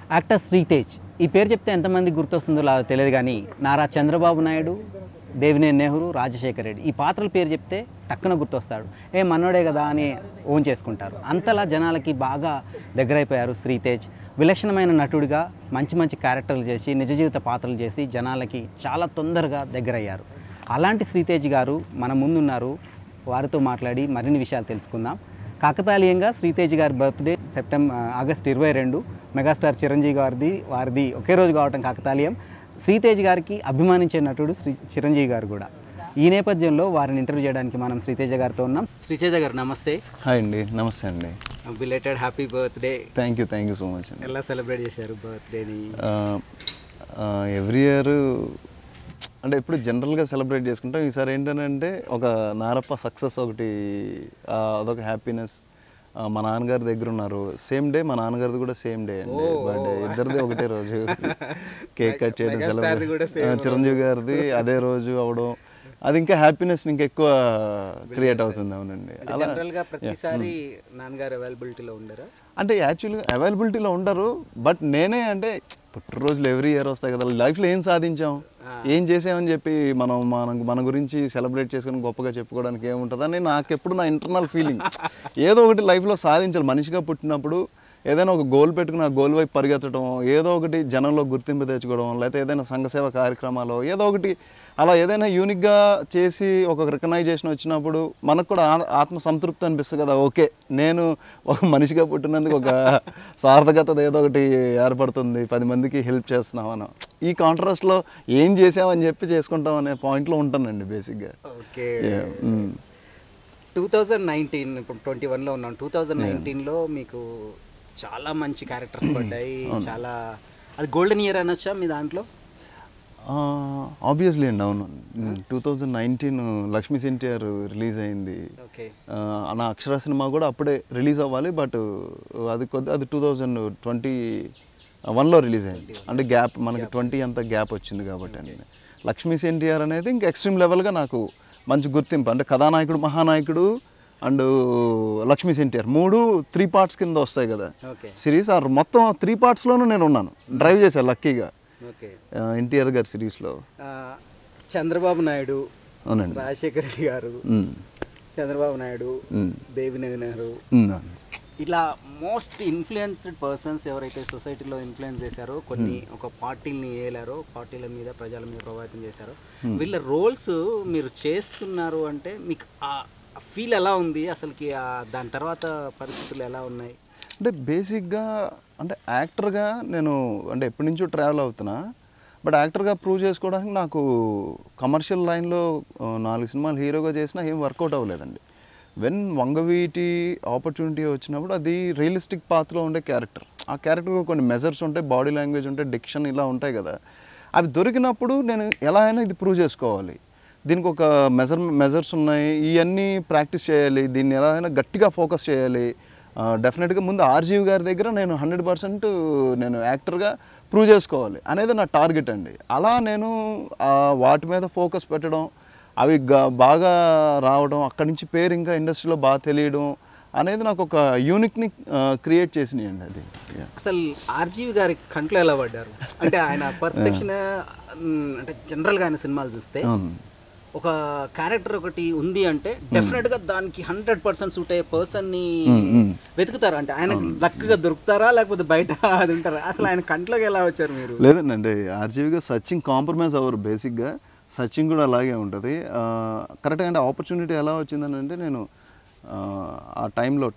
Actor Sritej ఈ పేరు చెప్తే ఎంతమంది గుర్తొస్తుందో తెలియదు కానీ నారా చంద్రబాబు నాయుడు, దేవినేని నెహ్రూ, రాజశేఖర రెడ్డి ఈ పాత్రల పేరు చెప్తే టక్కున గుర్తొస్తాడు. మనోడే కదా అని ఓన్ చేసుకుంటారు. అంతలా జనాలకి బాగా దగ్గరైపోయారు శ్రీతేజ్. విలక్షణమైన నటుడిగా మంచి మంచి క్యారెక్టర్లు చేసి నిజ జీవిత పాత్రలు చేసి జనాలకి చాలా తొందరగా దగ్గరయ్యారు. అలాంటి శ్రీతేజ్ గారు మన ముందున్నారు. వారితో మాట్లాడి మరిన్ని విషయాలు తెలుసుకుందాం. కాకతాళీయంగా శ్రీతేజ్ గారి బర్త్డే ఆగస్టు 22 మెగాస్టార్ చిరంజీవి వారిది ఒకే రోజు కావటం కాకతాళీయం. శ్రీతేజ్ గారికి అభిమానించే నటుడు చిరంజీవి గారు కూడా. ఈ నేపథ్యంలో వారిని ఇంటర్వ్యూ చేయడానికి మనం శ్రీతేజ గారితో ఉన్నాం. శ్రీతేజ గారు నమస్తే. హాయ్ అండి. నమస్తే అండి. Belated happy birthday. Thank you so much అండి. ఎలా సెలబ్రేట్ చేశారు బర్త్డేని? ఎవ్రీ ఇయర్ అంటే ఎప్పుడు జనరల్గా సెలబ్రేట్ చేసుకుంటాం. ఈసారి ఏంటంటే ఒక నారప్ప సక్సెస్ ఒకటి, అదొక హ్యాపీనెస్. మా నాన్నగారి దగ్గర ఉన్నారు, సేమ్ డే. మా నాన్నగారిది కూడా సేమ్ డే అండి బర్త్డే. ఇద్దరిది ఒకటే రోజు. కేక్ కట్ చేయడం, సెలబ్రేట్. చిరంజీవి గారిది అదే రోజు అవడం, అది ఇంకా హ్యాపీనెస్ ఇంకెక్కువ క్రియేట్ అవుతుంది. అవునండి. అలా ప్రతిసారి నాన్నగారు అవైలబిలిటీలో ఉండరా? అంటే యాక్చువల్గా అవైలబిలిటీలో ఉండరు, బట్ నేనే అంటే పుట్టినరోజులు ఎవ్రీ ఇయర్ వస్తాయి కదా, లైఫ్లో ఏం సాధించాం, ఏం చేసామని చెప్పి మన గురించి సెలబ్రేట్ చేసుకుని గొప్పగా చెప్పుకోవడానికి ఏముంటుందని నాకు ఎప్పుడు నా ఇంటర్నల్ ఫీలింగ్. ఏదో ఒకటి లైఫ్లో సాధించాలి. మనిషిగా పుట్టినప్పుడు ఏదైనా ఒక గోల్ పెట్టుకుని ఆ గోల్ వైపు పరిగెత్తడం, ఏదో ఒకటి జనంలో గుర్తింపు తెచ్చుకోవడం, లేకపోతే ఏదైనా సంఘసేవ కార్యక్రమాలు ఏదో ఒకటి అలా ఏదైనా యూనిక్గా చేసి ఒక రికగ్నైజేషన్ వచ్చినప్పుడు మనకు కూడా ఆత్మ సంతృప్తి అనిపిస్తుంది కదా. ఓకే, నేను ఒక మనిషిగా పుట్టినందుకు ఒక సార్థకత ఏదో ఒకటి ఏర్పడుతుంది, 10 మందికి హెల్ప్ చేస్తున్నామని. ఈ కాంట్రాస్ట్లో ఏం చేసామని చెప్పి చేసుకుంటాం అనే పాయింట్లో ఉంటానండి బేసిక్గా. ఓకే. 2019 ఇప్పుడు 21లో ఉన్నాం. 2019లో మీకు చాలా మంచి క్యారెక్టర్స్ పడ్డాయి. చాలా అది గోల్డెన్ ఇయర్ అనొచ్చా మీ దాంట్లో? ఆబ్వియస్లీ అండి. అవును. 2019 లక్ష్మీ ఎన్టీఆర్ రిలీజ్ అయింది. నా అక్షర సినిమా కూడా అప్పుడే రిలీజ్ అవ్వాలి, బట్ అది 2021లో రిలీజ్ అయింది. అంటే గ్యాప్ మనకి 20 అంత గ్యాప్ వచ్చింది కాబట్టి అండి. లక్ష్మీ ఎన్టీఆర్ అనేది ఇంకా ఎక్స్ట్రీమ్ లెవెల్గా నాకు మంచి గుర్తింపు. అంటే కథానాయకుడు, మహానాయకుడు అండ్ లక్ష్మీ ఎన్టీఆర్ 3 పార్ట్స్ కింద వస్తాయి కదా సిరీస్. మొత్తం 3 పార్ట్స్లోనూ నేను ఉన్నాను, డ్రైవ్ చేశాను లక్కీగా ఎన్టీఆర్ గారి సిరీస్లో. చంద్రబాబు నాయుడు, అవునండి, రాజశేఖర రెడ్డి గారు, చంద్రబాబు నాయుడు, దేవినేని నెహ్రూ, ఇలా మోస్ట్ ఇన్ఫ్లుయెన్స్డ్ పర్సన్స్ ఎవరైతే సొసైటీలో ఇన్ఫ్లుయెన్స్ చేశారో, కొన్ని ఒక పార్టీలని ఏలారో, పార్టీల మీద ప్రజల మీద ప్రభావితం చేశారో, వీళ్ళ రోల్స్ మీరు చేస్తున్నారు అంటే మీకు ఫీల్ ఎలా ఉంది అసలుకి? దాని తర్వాత పరిస్థితులు ఎలా ఉన్నాయి? అంటే బేసిక్గా అంటే యాక్టర్గా నేను అంటే ఎప్పటి నుంచో ట్రావెల్ అవుతున్నా, బట్ యాక్టర్గా ప్రూవ్ చేసుకోవడానికి నాకు కమర్షియల్ లైన్లో 4 సినిమాలు హీరోగా చేసినా ఏం వర్కౌట్ అవ్వలేదండి. వెన్ వంగవీటి ఆపర్చునిటీ వచ్చినప్పుడు అది రియలిస్టిక్ పాత్రలో ఉండే క్యారెక్టర్. ఆ క్యారెక్టర్కి కొన్ని మెజర్స్ ఉంటాయి, బాడీ లాంగ్వేజ్ ఉంటాయి, డిక్షన్ ఇలా ఉంటాయి కదా. అవి దొరికినప్పుడు నేను ఎలా అయినా ఇది ప్రూవ్ చేసుకోవాలి, దీనికి ఒక మెజర్స్ ఉన్నాయి, ఇవన్నీ ప్రాక్టీస్ చేయాలి, దీన్ని ఎలా అయినా గట్టిగా ఫోకస్ చేయాలి. డెఫినెట్గా ముందు ఆర్జీవి గారి దగ్గర నేను 100% నేను యాక్టర్గా ప్రూవ్ చేసుకోవాలి అనేది నా టార్గెట్ అండి. అలా నేను వాటి మీద ఫోకస్ పెట్టడం, అవి బాగా రావడం, అక్కడి నుంచి పేరు ఇంకా ఇండస్ట్రీలో బాగా తెలియడం అనేది నాకు ఒక యూనిక్ని క్రియేట్ చేసినాయి అండి. అది అసలు ఆర్జీవి గారి కంట్లో ఎలా పడ్డారు? అంటే ఆయన పర్స్పెక్షన్ అంటే జనరల్గా ఆయన సినిమాలు చూస్తే ఒక క్యారెక్టర్ ఒకటి ఉంది అంటే డెఫినెట్గా దానికి 100% సూట్ అయ్యే పర్సన్ని వెతుకుతారు. అంటే ఆయన దక్కగా దొరుకుతారా లేకపోతే బయట అది ఉంటారా? అసలు ఆయన కంట్లోకి ఎలా వచ్చారు మీరు? లేదండి, ఆర్జీవిగా సర్చింగ్ కాంప్రమైజ్ అవ్వరు. బేసిక్గా సర్చింగ్ కూడా అలాగే ఉంటుంది. కరెక్ట్గా అంటే ఆపర్చునిటీ ఎలా వచ్చిందని అంటే నేను ఆ టైంలో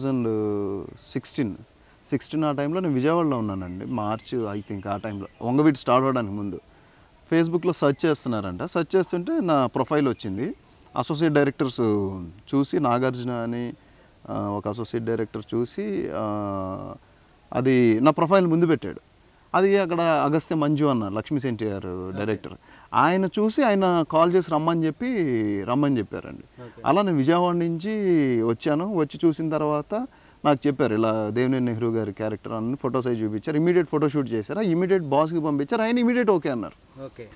2016 ఆ టైంలో నేను విజయవాడలో ఉన్నానండి. మార్చ్ ఐ థింక్ ఆ టైంలో వంగవీటి స్టార్ట్ అవ్వడానికి ముందు ఫేస్బుక్లో సెర్చ్ చేస్తున్నారంట. సెర్చ్ చేస్తుంటే నా ప్రొఫైల్ వచ్చింది. అసోసియేట్ డైరెక్టర్స్ చూసి, నాగార్జున అని ఒక అసోసియేట్ డైరెక్టర్ చూసి అది నా ప్రొఫైల్ ముందు పెట్టాడు. అది అక్కడ అగస్త్య మంజు అన్న లక్ష్మీ ఎన్టీఆర్ డైరెక్టర్, ఆయన చూసి ఆయన కాల్ చేసి రమ్మని చెప్పారండి. అలా నేను విజయవాడ నుంచి వచ్చాను. వచ్చి చూసిన తర్వాత నాకు చెప్పారు ఇలా దేవినేని నెహ్రూ గారి క్యారెక్టర్ అని ఫొటోస్ అవి చూపించారు. ఇమీడియట్ ఫోటోషూట్ చేశారు. ఇమీడియట్ బాస్కి పంపించారు. ఆయన ఇమీడియట్ ఓకే అన్నారు.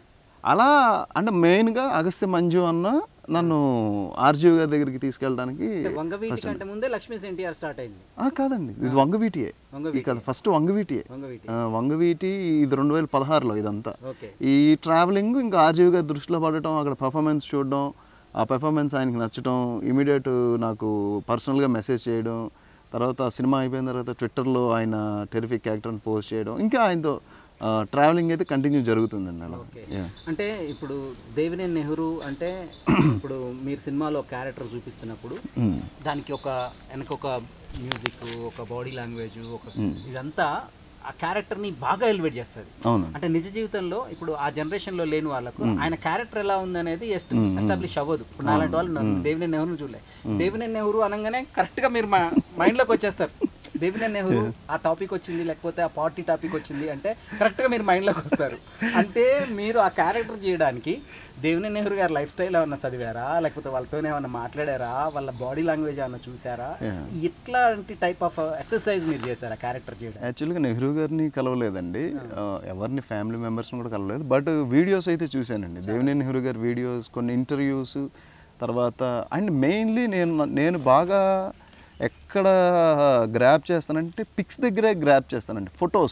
అలా అంటే మెయిన్గా అగస్త్య మంజు అన్న నన్ను ఆర్జీవి గారి దగ్గరికి తీసుకెళ్ళడానికి వంగవీటి కంటే ముందే లక్ష్మీ ఎన్టీఆర్ స్టార్ట్ అయింది. కాదండి, ఇది వంగవీటియే. ఇక ఫస్ట్ వంగవీటియే. వంగవీటి ఇది 2016లో ఇదంతా. ఈ ట్రావెలింగ్ ఇంకా ఆర్జీవి గారి దృష్టిలో పడటం, అక్కడ పర్ఫార్మెన్స్ చూడడం, ఆ పెర్ఫార్మెన్స్ ఆయనకి నచ్చడం, ఇమీడియట్ నాకు పర్సనల్గా మెసేజ్ చేయడం, తర్వాత సినిమా అయిపోయిన తర్వాత ట్విట్టర్లో ఆయన టెరిఫిక్ యాక్టర్ని పోస్ట్ చేయడం, ఇంకా ఆయనతో ట్రావెలింగ్ అయితే కంటిన్యూ జరుగుతుందండి అలా. అంటే ఇప్పుడు దేవినేని నెహ్రూ అంటే ఇప్పుడు మీరు సినిమాలో క్యారెక్టర్ చూపిస్తున్నప్పుడు దానికి వెనక ఒక మ్యూజిక్, ఒక బాడీ లాంగ్వేజ్, ఒక ఇదంతా ఆ క్యారెక్టర్ని బాగా ఎలివేట్ చేస్తుంది. అంటే నిజ జీవితంలో ఇప్పుడు ఆ జనరేషన్లో లేని వాళ్ళకు ఆయన క్యారెక్టర్ ఎలా ఉందనేది ఎస్టాబ్లిష్ అవ్వదు. ఇప్పుడు నాలాంటి వాళ్ళు దేవినేని నెహ్రూ చూడలే. దేవినేని నెహ్రూ అనగానే కరెక్ట్గా మీరు మైండ్లోకి వచ్చేస్తారు. దేవినేని నెహ్రూ ఆ టాపిక్ వచ్చింది, లేకపోతే ఆ పార్టీ టాపిక్ వచ్చింది అంటే కరెక్ట్గా మీరు మైండ్లోకి వస్తారు. అంటే మీరు ఆ క్యారెక్టర్ చేయడానికి దేవినేని నెహ్రూ గారి లైఫ్ స్టైల్ ఏమన్నా చదివారా, లేకపోతే వాళ్ళతోనే ఏమన్నా మాట్లాడారా, వాళ్ళ బాడీ లాంగ్వేజ్ ఏమన్నా చూసారా, ఇట్లాంటి టైప్ ఆఫ్ ఎక్సర్సైజ్ మీరు చేశారా క్యారెక్టర్ చేయడం? యాక్చువల్గా నెహ్రూ గారిని కలవలేదండి, ఎవరిని ఫ్యామిలీ మెంబర్స్ని కూడా కలవలేదు. బట్ వీడియోస్ అయితే చూశానండి, దేవినేని నెహ్రూ గారి వీడియోస్, కొన్ని ఇంటర్వ్యూస్, తర్వాత అండ్ మెయిన్లీ నేను బాగా ఎక్కడ గ్రాప్ చేస్తానంటే పిక్స్ దగ్గరే గ్రాప్ చేస్తానండి.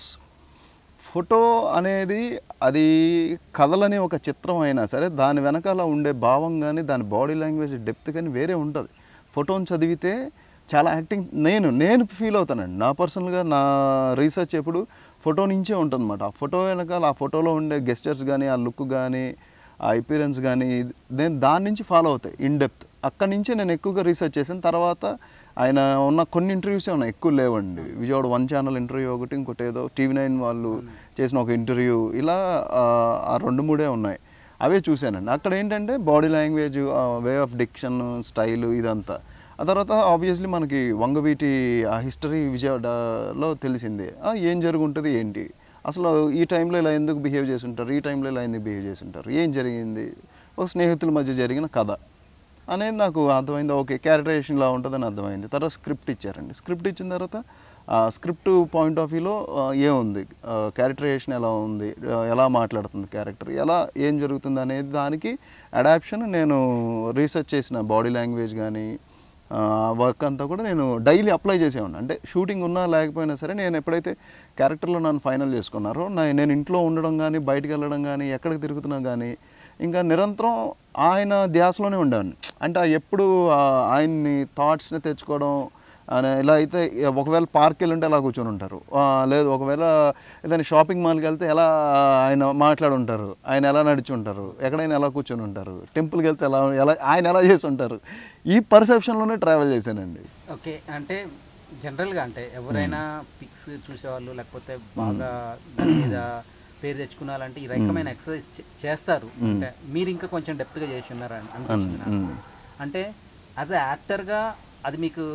ఫోటో అనేది అది కథలని ఒక చిత్రం అయినా సరే దాని వెనకాల ఉండే భావం కానీ దాని బాడీ లాంగ్వేజ్ డెప్త్ కానీ వేరే ఉంటుంది. ఫోటోని చదివితే చాలా యాక్టింగ్ నేను ఫీల్ అవుతానండి. నా పర్సనల్గా నా రీసెర్చ్ ఎప్పుడు ఫోటో నుంచే ఉంటుందన్నమాట. ఆ ఫోటో వెనకాల ఆ ఫోటోలో ఉండే గెస్చర్స్ కానీ, ఆ లుక్ కానీ, ఆ అపిరెన్స్ కానీ నేను దాని నుంచి ఫాలో అవుతాయి ఇన్ డెప్త్. అక్కడి నుంచే నేను ఎక్కువగా రీసెర్చ్ చేసిన తర్వాత ఆయన ఉన్న కొన్ని ఇంటర్వ్యూసే ఉన్నాయి, ఎక్కువ లేవండి. విజయవాడ 1 ఛానల్ ఇంటర్వ్యూ ఒకటి, ఇంకోటి ఏదో TV9 వాళ్ళు చేసిన ఒక ఇంటర్వ్యూ, ఇలా ఆ 2-3 ఉన్నాయి. అవే చూశానండి. అక్కడ ఏంటంటే body language, way of diction, style ఇదంతా. ఆ తర్వాత ఆబ్వియస్లీ మనకి వంగవీటి ఆ హిస్టరీ విజయవాడలో తెలిసిందే. ఏం జరుగుంటుంది ఏంటి, అసలు ఈ టైంలో ఇలా ఎందుకు బిహేవ్ చేసి ఉంటారు, ఈ టైంలో ఇలా ఎందుకు బిహేవ్ చేసి ఉంటారు, ఏం జరిగింది, ఒక స్నేహితుల మధ్య జరిగిన కథ అనేది నాకు అర్థమైంది. ఓకే, క్యారెక్టరైజేషన్ ఇలా ఉంటుందని అర్థమైంది. తర్వాత స్క్రిప్ట్ ఇచ్చారండి. స్క్రిప్ట్ ఇచ్చిన తర్వాత స్క్రిప్ట్ పాయింట్ ఆఫ్ వ్యూలో ఏముంది, క్యారెక్టరైజేషన్ ఎలా ఉంది, ఎలా మాట్లాడుతుంది క్యారెక్టర్, ఎలా ఏం జరుగుతుంది అనేది దానికి అడాప్షన్ నేను రీసెర్చ్ చేసిన బాడీ లాంగ్వేజ్ కానీ వర్క్ అంతా కూడా నేను డైలీ అప్లై చేసేవాడిని. అంటే షూటింగ్ ఉన్నా లేకపోయినా సరే నేను ఎప్పుడైతే క్యారెక్టర్లో నన్ను ఫైనల్ చేసుకున్నారో నేను ఇంట్లో ఉండడం కానీ, బయటికి వెళ్ళడం కానీ, ఎక్కడికి తిరుగుతున్నా కానీ ఇంకా నిరంతరం ఆయన ధ్యాసలోనే ఉండేవాడిని. అంటే ఎప్పుడు ఆయన్ని థాట్స్ని తెచ్చుకోవడం, ఇలా అయితే ఒకవేళ పార్క్ వెళ్ళి ఉంటే ఎలా కూర్చొని ఉంటారు, లేదు ఒకవేళ ఏదైనా షాపింగ్ మాల్కి వెళ్తే ఎలా ఆయన మాట్లాడి ఉంటారు, ఆయన ఎలా నడిచి ఉంటారు, ఎక్కడైనా ఎలా కూర్చొని ఉంటారు, టెంపుల్కి వెళ్తే ఆయన ఎలా చేసి ఉంటారు, ఈ పర్సెప్షన్లోనే ట్రావెల్ చేశానండి. ఓకే, అంటే జనరల్గా అంటే ఎవరైనా పిక్స్ చూసేవాళ్ళు లేకపోతే బాగా దాని మీద పేరు తెచ్చుకున్నారంటే ఈ రకమైన ఎక్సర్సైజ్ చేస్తారు. అంటే మీరు ఇంకా కొంచెం డెప్త్గా చేసి ఉన్నారు అనిపించింది. అంటే యాజ్ అ యాక్టర్గా అది మీకు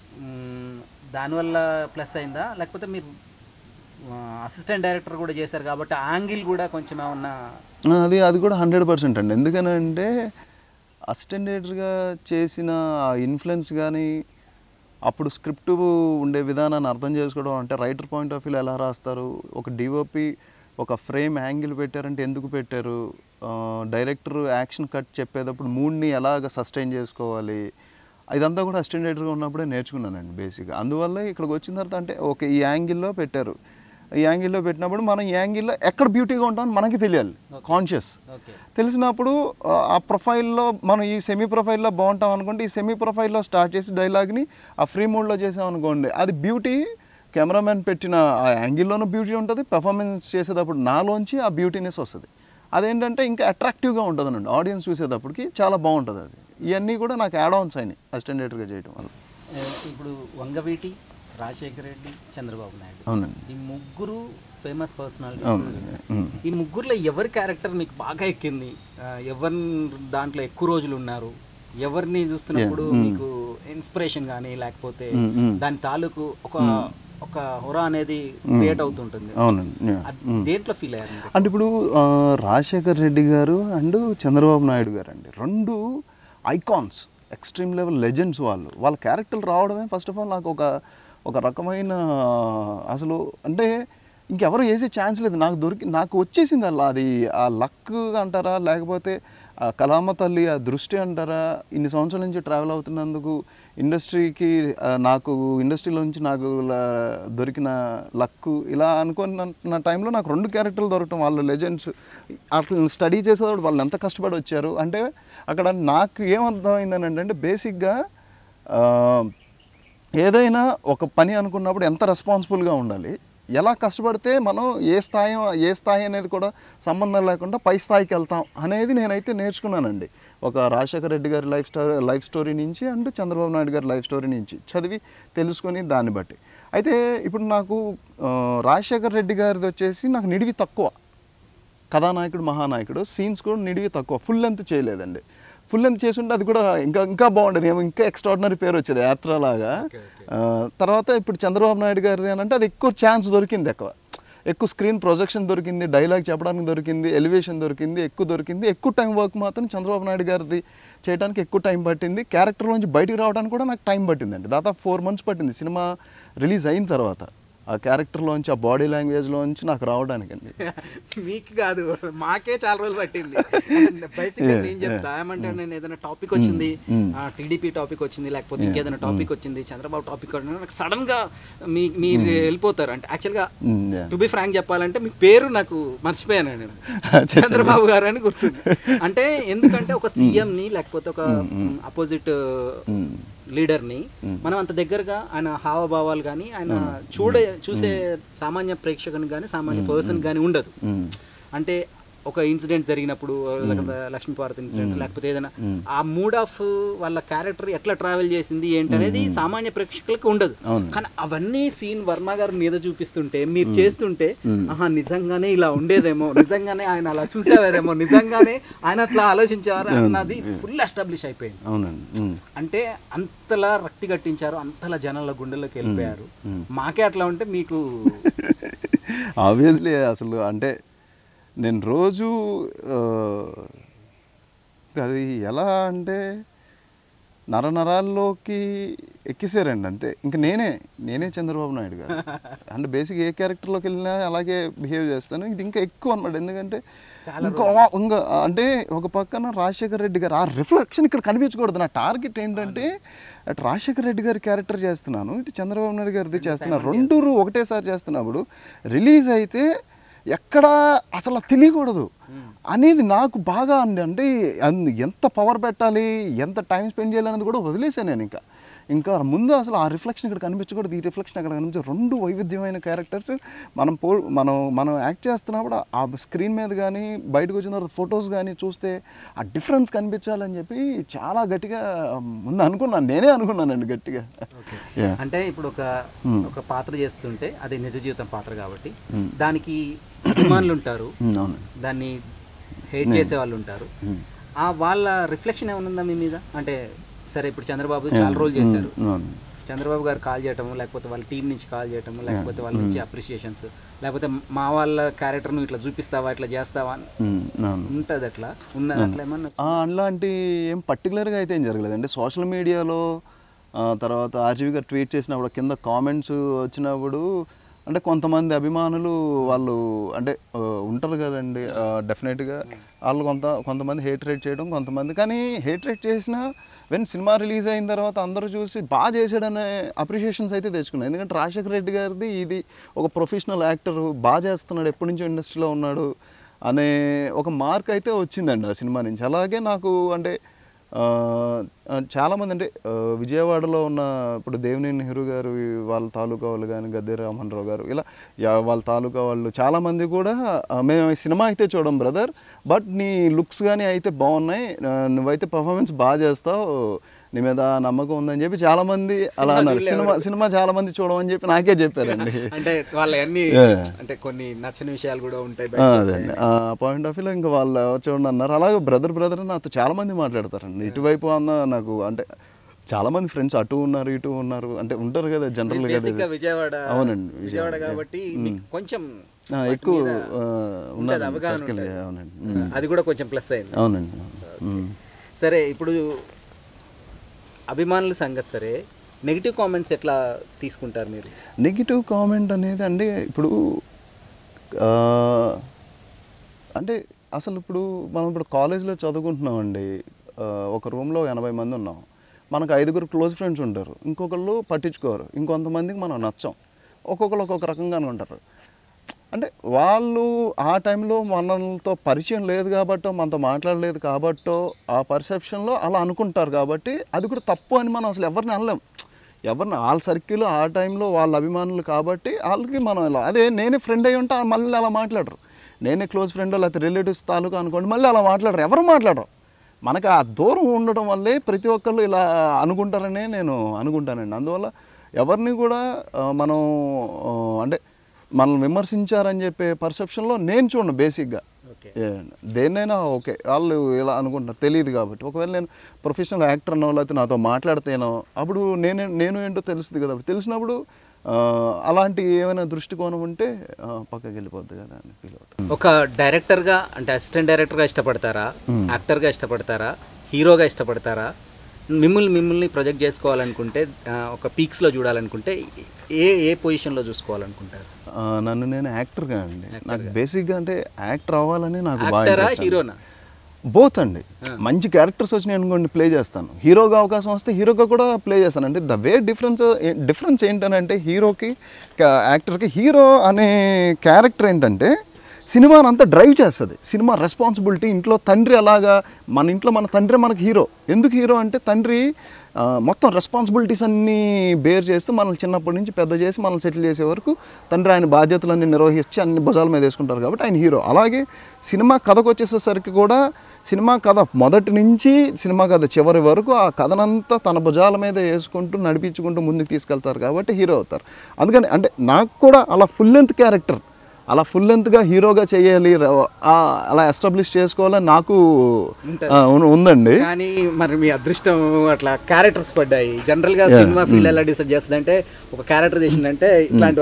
దానివల్ల ప్లస్ అయిందా, లేకపోతే మీరు అసిస్టెంట్ డైరెక్టర్ కూడా చేశారు కాబట్టి యాంగిల్ కూడా కొంచెం ఏమన్నా? అది కూడా 100% అండి. ఎందుకనంటే అసిస్టెంట్ డైరెక్టర్గా చేసిన ఆ ఇన్ఫ్లుయెన్స్ కానీ, అప్పుడు స్క్రిప్ట్ ఉండే విధానాన్ని అర్థం చేసుకోవడం, అంటే రైటర్ పాయింట్ ఆఫ్ వ్యూలో ఎలా రాస్తారు, ఒక డిఓపి ఒక ఫ్రేమ్ యాంగిల్ పెట్టారంటే ఎందుకు పెట్టారు, డైరెక్టర్ యాక్షన్ కట్ చెప్పేటప్పుడు మూడ్ని ఎలాగ సస్టైన్ చేసుకోవాలి, ఇదంతా కూడా అసిస్టెంట్ డైరెక్టర్గా ఉన్నప్పుడే నేర్చుకున్నానండి బేసిక్గా. అందువల్ల ఇక్కడికి వచ్చిన తర్వాత అంటే ఓకే ఈ యాంగిల్లో పెట్టారు, ఈ యాంగిల్లో పెట్టినప్పుడు మనం ఈ యాంగిల్లో ఎక్కడ బ్యూటీగా ఉంటామని మనకి తెలియాలి, కాన్షియస్ తెలిసినప్పుడు ఆ ప్రొఫైల్లో మనం ఈ సెమీ ప్రొఫైల్లో బాగుంటాం అనుకోండి, ఈ సెమీ ప్రొఫైల్లో స్టార్ట్ చేసి డైలాగ్ని ఆ ఫ్రీ మూడ్లో చేసాం అనుకోండి, అది బ్యూటీ కెమెరామెన్ పెట్టిన ఆ యాంగిల్లోనూ బ్యూటీ ఉంటుంది, పెర్ఫార్మెన్స్ చేసేటప్పుడు నాలోంచి ఆ బ్యూటీనెస్ వస్తుంది. అదేంటంటే ఇంకా అట్రాక్టివ్గా ఉంటుందండి, ఆడియన్స్ చూసేటప్పటికి చాలా బాగుంటుంది. అది ఇవన్నీ కూడా నాకు యాడ్ ఆన్స్ అయినాయి అసిస్టెంట్ డైరెక్టర్గా చేయడం వల్ల. ఇప్పుడు వంగవీటి, రాజశేఖర రెడ్డి, చంద్రబాబు నాయుడు, అవునండి, ఈ ముగ్గురు ఫేమస్ పర్సనాలిటీస్. ఈ ముగ్గురులో ఎవరి క్యారెక్టర్ మీకు బాగా ఎక్కింది, ఎవరి దాంట్లో ఎక్కువ రోజులు ఉన్నారు, ఎవరిని చూస్తున్నప్పుడు మీకు ఇన్స్పిరేషన్ కానీ లేకపోతే దాని తాలూకు ఒక హొరా అనేది క్రియేట్ అవుతుంటుంది? అవునండి, దేంట్లో ఫీల్ అయ్యారు అంటే ఇప్పుడు రాజశేఖర్ రెడ్డి గారు అండ్ చంద్రబాబు నాయుడు గారు అండి, 2 ఐకాన్స్, ఎక్స్ట్రీమ్ లెవెల్ లెజెండ్స్. వాళ్ళ క్యారెక్టర్లు రావడమే ఫస్ట్ ఆఫ్ ఆల్ నాకు ఒక రకమైన అసలు అంటే ఇంకెవరు వేసే ఛాన్స్ లేదు. నాకు వచ్చేసింది అలా, అది ఆ లక్ అంటారా లేకపోతే ఆ కళామ తల్లి ఆ దృష్టి అంటారా, ఇన్ని సంవత్సరాల నుంచి ట్రావెల్ అవుతున్నందుకు ఇండస్ట్రీకి నాకు ఇండస్ట్రీలో నుంచి నాకు దొరికిన లక్ ఇలా అనుకున్న టైంలో నాకు 2 క్యారెక్టర్లు దొరకటం, వాళ్ళ లెజెండ్స్ అట్లా స్టడీ చేసేవాడు వాళ్ళు ఎంత కష్టపడి వచ్చారు అంటే అక్కడ నాకు ఏమర్థమైందని అంటే బేసిక్గా ఏదైనా ఒక పని అనుకున్నప్పుడు ఎంత రెస్పాన్సిబుల్గా ఉండాలి, ఎలా కష్టపడితే మనం ఏ స్థాయి అనేది కూడా సంబంధం లేకుండా పై స్థాయికి వెళ్తాం అనేది నేనైతే నేర్చుకున్నానండి. ఒక రాజశేఖర రెడ్డి గారి లైఫ్ స్టోరీ నుంచి అండ్ చంద్రబాబు నాయుడు గారి లైఫ్ స్టోరీ నుంచి చదివి తెలుసుకొని దాన్ని బట్టి. అయితే ఇప్పుడు నాకు రాజశేఖర రెడ్డి గారిది వచ్చేసి నాకు నిడివి తక్కువ, కథానాయకుడు మహానాయకుడు, సీన్స్ కూడా నిడివి తక్కువ, ఫుల్ లెంత్ చేయలేదండి. ఫుల్ లెంత్ చేసుంటే అది కూడా ఇంకా బాగుండేది, ఏమో ఇంకా ఎక్స్ట్రాడినరీ పేరు వచ్చేది యాత్రలాగా. తర్వాత ఇప్పుడు చంద్రబాబు నాయుడు గారిది అని అంటే అది ఎక్కువ ఛాన్స్ దొరికింది, ఎక్కువ స్క్రీన్ ప్రొజెక్షన్ దొరికింది, డైలాగ్ చెప్పడానికి దొరికింది, ఎలివేషన్ దొరికింది, ఎక్కువ టైం వర్క్ మాత్రం చంద్రబాబు నాయుడు గారిది చేయడానికి ఎక్కువ టైం పట్టింది. క్యారెక్టర్లోంచి బయటికి రావడానికి కూడా నాకు టైం పట్టిందండి, దాదాపు 4 months పట్టింది సినిమా రిలీజ్ అయిన తర్వాత ఆ క్యారెక్టర్లోంచి ఆ బాడీ లాంగ్వేజ్లోంచి నాకు రావడానికండి. మీకు కాదు, మాకే చాలా రోజులు పట్టింది. బేసిక్గా నేను చెప్తా ఏమంటే, నేను ఏదైనా టాపిక్ వచ్చింది, టీడీపీ టాపిక్ వచ్చింది, లేకపోతే ఇంకేదైనా టాపిక్ వచ్చింది, చంద్రబాబు టాపిక్ నాకు సడన్ గా మీరు వెళ్ళిపోతారు. అంటే యాక్చువల్గా టు బి ఫ్రాంక్ చెప్పాలంటే మీ పేరు నాకు మర్చిపోయాను నేను, చంద్రబాబు గారు అని గుర్తుంది. అంటే ఎందుకంటే ఒక సీఎంని లేకపోతే ఒక అపోజిట్ లీడర్ని మనం అంత దగ్గరగా ఆయన హావభావాలు కానీ ఆయన చూసే సామాన్య ప్రేక్షకుని కానీ సామాన్య పర్సన్ కానీ ఉండదు. అంటే ఒక ఇన్సిడెంట్ జరిగినప్పుడు లక్ష్మీపార్వతి ఇన్సిడెంట్ లేకపోతే ఏదైనా ఆ మూడ్ ఆఫ్ వాళ్ళ క్యారెక్టర్ ఎట్లా ట్రావెల్ చేసింది ఏంటనేది సామాన్య ప్రేక్షకులకు ఉండదు. కానీ అవన్నీ సీన్ వర్మ గారి మీద చూపిస్తుంటే మీరు చేస్తుంటే ఆహా నిజంగానే ఇలా ఉండేదేమో, నిజంగానే ఆయన అలా చూసేవారేమో, నిజంగానే ఆయన అట్లా ఆలోచించేవారు అన్నది ఫుల్ ఎస్టాబ్లిష్ అయిపోయింది. అంటే అంతలా రక్తి కట్టించారు, అంతలా జనాల గుండెల్లోకి వెళ్ళిపోయారు. మాకే అట్లా ఉంటే మీకు ఆబ్వియస్లీ అసలు అంటే నేను రోజు అది ఎలా అంటే నరాల్లోకి ఎక్కిసారండి అంతే. ఇంకా నేనే చంద్రబాబు నాయుడు గారు అంటే బేసిక్ ఏ క్యారెక్టర్లోకి వెళ్ళినా అలాగే బిహేవ్ చేస్తాను. ఇది ఇంకా ఎక్కువ అన్నమాట, ఎందుకంటే ఇంకా అంటే ఒక పక్కన రాజశేఖర రెడ్డి గారు ఆ రిఫ్లెక్షన్ ఇక్కడ కనిపించకూడదు. నా టార్గెట్ ఏంటంటే అటు రాజశేఖర రెడ్డి గారి క్యారెక్టర్ చేస్తున్నాను, ఇటు చంద్రబాబు నాయుడు గారిది చేస్తున్నాను, 2 ఒకటేసారి చేస్తున్నప్పుడు రిలీజ్ అయితే ఎక్కడ అసలు తెలియకూడదు అనేది నాకు బాగా అంటే ఎంత పవర్ పెట్టాలి, ఎంత టైం స్పెండ్ చేయాలి అనేది కూడా వదిలేసాను నేను. ఇంకా ముందు అసలు ఆ రిఫ్లెక్షన్ ఇక్కడ కనిపించకూడదు, ఈ రిఫ్లెక్షన్ అక్కడ కనిపించదు. 2 వైవిధ్యమైన క్యారెక్టర్స్ మనం యాక్ట్ చేస్తున్నప్పుడు ఆ స్క్రీన్ మీద కానీ బయటకు వచ్చిన తర్వాత ఫొటోస్ కానీ చూస్తే ఆ డిఫరెన్స్ కనిపించాలని చెప్పి చాలా గట్టిగా ముందు నేనే అనుకున్నానండి గట్టిగా. అంటే ఇప్పుడు ఒక పాత్ర చేస్తుంటే అది నిజ జీవితం పాత్ర కాబట్టి దానికి అభిమానులు ఉంటారు, దాన్ని హేట్ చేసే వాళ్ళు ఉంటారు. ఆ వాళ్ళ రిఫ్లెక్షన్ ఏమన్నా మీ మీద? అంటే సరే ఇప్పుడు చంద్రబాబు చాలా రోజులు చేశారు, చంద్రబాబు గారు కాల్ చేయటము లేకపోతే వాళ్ళ టీం నుంచి కాల్ చేయటము లేకపోతే వాళ్ళ నుంచి అప్రిషియేషన్స్ లేకపోతే మా వాళ్ళ క్యారెక్టర్ను ఇట్లా చూపిస్తావా ఇట్లా చేస్తావా ఉంటుంది, అట్లా ఉన్నది అట్లా ఏమన్నా? అలాంటి ఏం పర్టికులర్గా అయితే ఏం జరగలేదండి. సోషల్ మీడియాలో తర్వాత ఆర్జీవి గారు ట్వీట్ చేసినప్పుడు కింద కామెంట్స్ వచ్చినప్పుడు అంటే కొంతమంది అభిమానులు వాళ్ళు అంటే ఉంటారు కదండి, డెఫినెట్గా వాళ్ళు కొంతమంది హేట్రేట్ చేయడం, కొంతమంది కానీ హేట్రేట్ చేసినా సినిమా రిలీజ్ అయిన తర్వాత అందరూ చూసి బాగా చేశాడనే అప్రిషియేషన్స్ అయితే తెచ్చుకున్నాను. ఎందుకంటే రాజశేఖర రెడ్డి గారిది ఇది ఒక ప్రొఫెషనల్ యాక్టర్, బాగా చేస్తున్నాడు, ఎప్పటి నుంచో ఇండస్ట్రీలో ఉన్నాడు అనే ఒక మార్క్ అయితే వచ్చిందండి ఆ సినిమా నుంచి. అలాగే నాకు అంటే చాలామంది అంటే విజయవాడలో ఉన్న ఇప్పుడు దేవినేని నెహ్రూ గారు వాళ్ళ తాలూకా వాళ్ళు కానీ గద్దె రామన్ రావు గారు ఇలా వాళ్ళ తాలూకా వాళ్ళు చాలామంది కూడా మేము సినిమా అయితే చూడం బ్రదర్, బట్ నీ లుక్స్ కానీ అయితే బాగున్నాయి, నువ్వైతే పర్ఫార్మెన్స్ బాగా చేస్తావు, నీ మీద నమ్మకం ఉందని చెప్పి చాలామంది అలా అన్నారు. సినిమా చాలామంది చూడమని చెప్పి నాకే చెప్పారండి. అంటే వాళ్ళ అన్ని అంటే కొన్ని నచ్చని విషయాలు కూడా ఉంటాయి అదండి ఆ పాయింట్ ఆఫ్ వ్యూలో ఇంకా వాళ్ళు చూడండి అన్నారు. అలాగే బ్రదర్ నాతో చాలామంది మాట్లాడతారండి ఇటువైపు అన్న నాకు అంటే చాలామంది ఫ్రెండ్స్ అటు ఉన్నారు ఇటు ఉన్నారు అంటే ఉంటారు కదా జనరల్గా. విజయవాడ అవునండి, విజయవాడ కాబట్టి కొంచెం ఎక్కువ ఉన్నది అవగాహన, అవునండి అది కూడా కొంచెం ప్లస్ అయింది. అవునండి. సరే ఇప్పుడు అభిమానుల సంగతి సరే, నెగిటివ్ కామెంట్స్ ఎట్లా తీసుకుంటారు మీరు? నెగిటివ్ కామెంట్ అనేది అండి ఇప్పుడు అంటే అసలు ఇప్పుడు మనం ఇప్పుడు కాలేజ్లో చదువుకుంటున్నామండి. ఒక రూమ్లో 80 మంది ఉన్నాం. మనకు 5 క్లోజ్ ఫ్రెండ్స్ ఉంటారు, ఇంకొకళ్ళు పట్టించుకోరు, ఇంకొంతమందికి మనం నచ్చం, ఒక్కొక్కరు ఒక్కొక్క రకంగానే ఉంటారు. అంటే వాళ్ళు ఆ టైంలో మనతో పరిచయం లేదు కాబట్టో, మనతో మాట్లాడలేదు కాబట్టో, ఆ పర్సెప్షన్లో అలా అనుకుంటారు కాబట్టి అది కూడా తప్పు అని మనం అసలు ఎవరిని అనలేం. ఎవరిని వాళ్ళ సర్కిల్ ఆ టైంలో వాళ్ళ అభిమానులు కాబట్టి వాళ్ళకి మనం ఇలా, అదే నేనే ఫ్రెండ్ అయ్యి ఉంటే మళ్ళీ అలా మాట్లాడరు. నేనే క్లోజ్ ఫ్రెండ్ లేకపోతే రిలేటివ్స్ తాలూకా అనుకోండి, మళ్ళీ అలా మాట్లాడరు, ఎవరు మాట్లాడరు. మనకు ఆ దూరం ఉండడం వల్లే ప్రతి ఒక్కళ్ళు ఇలా అనుకుంటారనే నేను అనుకుంటానండి. అందువల్ల ఎవరిని కూడా మనం అంటే మనల్ని విమర్శించారని చెప్పే పర్సెప్షన్లో నేను చూడను బేసిక్గా. దేన్నైనా ఓకే వాళ్ళు ఇలా అనుకుంటారు, తెలియదు కాబట్టి. ఒకవేళ నేను ప్రొఫెషనల్ యాక్టర్ అనో లేకపోతే నాతో మాట్లాడితేనో అప్పుడు నేను ఏంటో తెలుస్తుంది కదా. తెలిసినప్పుడు అలాంటి ఏమైనా దృష్టికోణం ఉంటే పక్కకి వెళ్ళిపోద్ది కదా అని ఫీల్ అవుతాను. ఒక డైరెక్టర్గా అంటే అసిస్టెంట్ డైరెక్టర్గా ఇష్టపడతారా, యాక్టర్గా ఇష్టపడతారా, హీరోగా ఇష్టపడతారా? మిమ్మల్ని ప్రొజెక్ట్ చేసుకోవాలనుకుంటే, ఒక పీక్స్లో చూడాలనుకుంటే ఏ పొజిషన్లో చూసుకోవాలనుకుంటారు? నన్ను నేను యాక్టర్గా అండి. నాకు బేసిక్గా అంటే యాక్టర్ అవ్వాలని నాకు బాగా హీరోనా బోత్ అండి. మంచి క్యారెక్టర్స్ వచ్చినాయి అనుకోండి ప్లే చేస్తాను, హీరోగా అవకాశం వస్తే హీరోగా కూడా ప్లే చేస్తాను. అంటే ద వే డిఫరెన్స్ ఏంటంటే హీరోకి యాక్టర్కి, హీరో అనే క్యారెక్టర్ ఏంటంటే సినిమాని అంతా డ్రైవ్ చేస్తుంది. సినిమా రెస్పాన్సిబిలిటీ, ఇంట్లో తండ్రి అలాగా, మన ఇంట్లో మన తండ్రి మనకు హీరో. ఎందుకు హీరో అంటే తండ్రి మొత్తం రెస్పాన్సిబిలిటీస్ అన్నీ బేర్ చేస్తూ మనల్ని చిన్నప్పటి నుంచి పెద్ద చేసి మనల్ని సెటిల్ చేసే వరకు తండ్రి ఆయన బాధ్యతలన్నీ నిర్వహించి అన్ని భుజాల మీద వేసుకుంటారు కాబట్టి ఆయన హీరో. అలాగే సినిమా కథకు వచ్చేసేసరికి కూడా సినిమా కథ మొదటి నుంచి సినిమా కథ చివరి వరకు ఆ కథనంతా తన భుజాల మీద వేసుకుంటూ నడిపించుకుంటూ ముందుకు తీసుకెళ్తారు కాబట్టి హీరో అవుతారు. అందుకని అంటే నాకు కూడా అలా ఫుల్ లెంత్ క్యారెక్టర్, అలా ఫుల్ లెంత్గా హీరోగా చేయాలి, అలా ఎస్టాబ్లిష్ చేసుకోవాలని నాకు ఉందండి. కానీ మరి మీ అదృష్టం అట్లా క్యారెక్టర్స్ పడ్డాయి. జనరల్గా సినిమా ఫీల్డ్ ఎలా డిసైడ్ చేస్తుందంటే ఒక క్యారెక్టర్ చేసిందంటే ఇట్లాంటి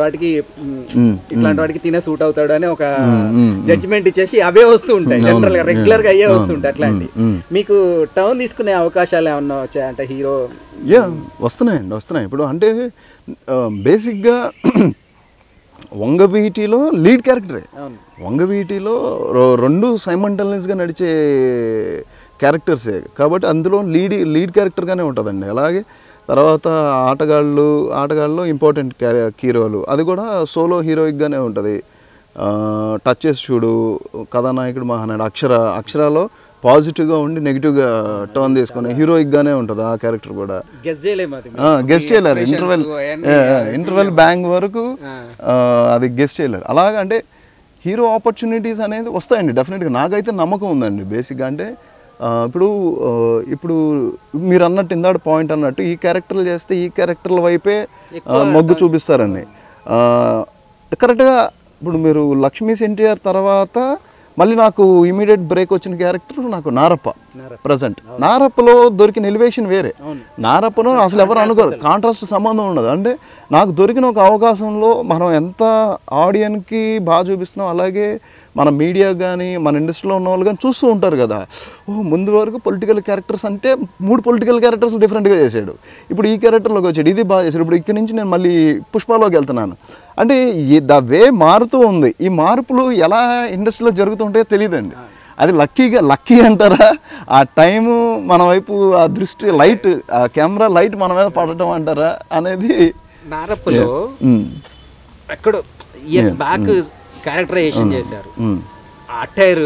వాటికి తినే సూట్ అవుతాడు అని ఒక జడ్జిమెంట్ ఇచ్చేసి అవే వస్తూ ఉంటాయి, జనరల్గా రెగ్యులర్గా అయ్యే వస్తుంటాయి. అట్లాంటి మీకు టర్న్ తీసుకునే అవకాశాలు ఏమన్నా వచ్చాయి అంటే హీరో? వస్తున్నాయి. ఇప్పుడు అంటే బేసిక్గా వంగవీటిలో లీడ్ క్యారెక్టరే. వంగవీటిలో రెండు సైమల్టేనియస్గా నడిచే క్యారెక్టర్సే కాబట్టి అందులో లీడ్ క్యారెక్టర్గానే ఉంటుందండి. అలాగే తర్వాత ఆటగాళ్ళు ఇంపార్టెంట్ హీరోలు, అది కూడా సోలో హీరోయిక్గానే ఉంటుంది. టచ్ చేసి చూడు, కథానాయకుడు మహానాయుడు, అక్షరాలో పాజిటివ్గా ఉండి నెగిటివ్గా టర్న్ తీసుకుని హీరోయిక్గానే ఉంటుంది ఆ క్యారెక్టర్ కూడా. గెస్ట్ చేయలేరు, ఇంటర్వెల్ బ్యాంగ్ వరకు అది గెస్ట్ చేయలేరు. అలాగే అంటే హీరో ఆపర్చునిటీస్ అనేది వస్తాయండి డెఫినెట్గా. నాకైతే నమ్మకం ఉందండి బేసిక్గా. అంటే ఇప్పుడు మీరు అన్నట్టు ఇందాడు పాయింట్ అన్నట్టు ఈ క్యారెక్టర్లు చేస్తే ఈ క్యారెక్టర్ల వైపే మొగ్గు చూపిస్తారండి కరెక్ట్గా. ఇప్పుడు మీరు లక్ష్మీ ఎన్టీఆర్ తర్వాత మళ్ళీ నాకు ఇమీడియట్ బ్రేక్ వచ్చిన క్యారెక్టర్ నాకు నారప్ప. ప్రజెంట్ నారప్పలో దొరికిన ఎలివేషన్ వేరే. నారప్పను అసలు ఎవరు అనుకోరు, కాంట్రాస్ట్ సంబంధం ఉండదు. అంటే నాకు దొరికిన ఒక అవకాశంలో మనం ఎంత ఆడియన్కి బాగా చూపిస్తున్నాం, అలాగే మన మీడియా కానీ మన ఇండస్ట్రీలో ఉన్న వాళ్ళు కానీ చూస్తూ ఉంటారు కదా. ముందు వరకు పొలిటికల్ క్యారెక్టర్స్ అంటే 3 పొలిటికల్ క్యారెక్టర్స్ డిఫరెంట్గా చేశాడు, ఇప్పుడు ఈ క్యారెక్టర్లోకి వచ్చాడు, ఇది బాగా చేశాడు. ఇప్పుడు ఇక్కడి నుంచి నేను మళ్ళీ పుష్పలోకి వెళ్తున్నాను. అంటే ద వే మారుతూ ఉంది. ఈ మార్పులు ఎలా ఇండస్ట్రీలో జరుగుతుంటాయో తెలియదండి. అది లక్కీ అంటారా, ఆ టైము మన వైపు ఆ దృష్టి లైట్, ఆ కెమెరా లైట్ మన మీద పడటం అంటారా అనేది. నారప్పలో ఎక్కడో ఇయర్స్ బ్యాక్ క్యారెక్టరైజేషన్ చేశారు. అటైర్,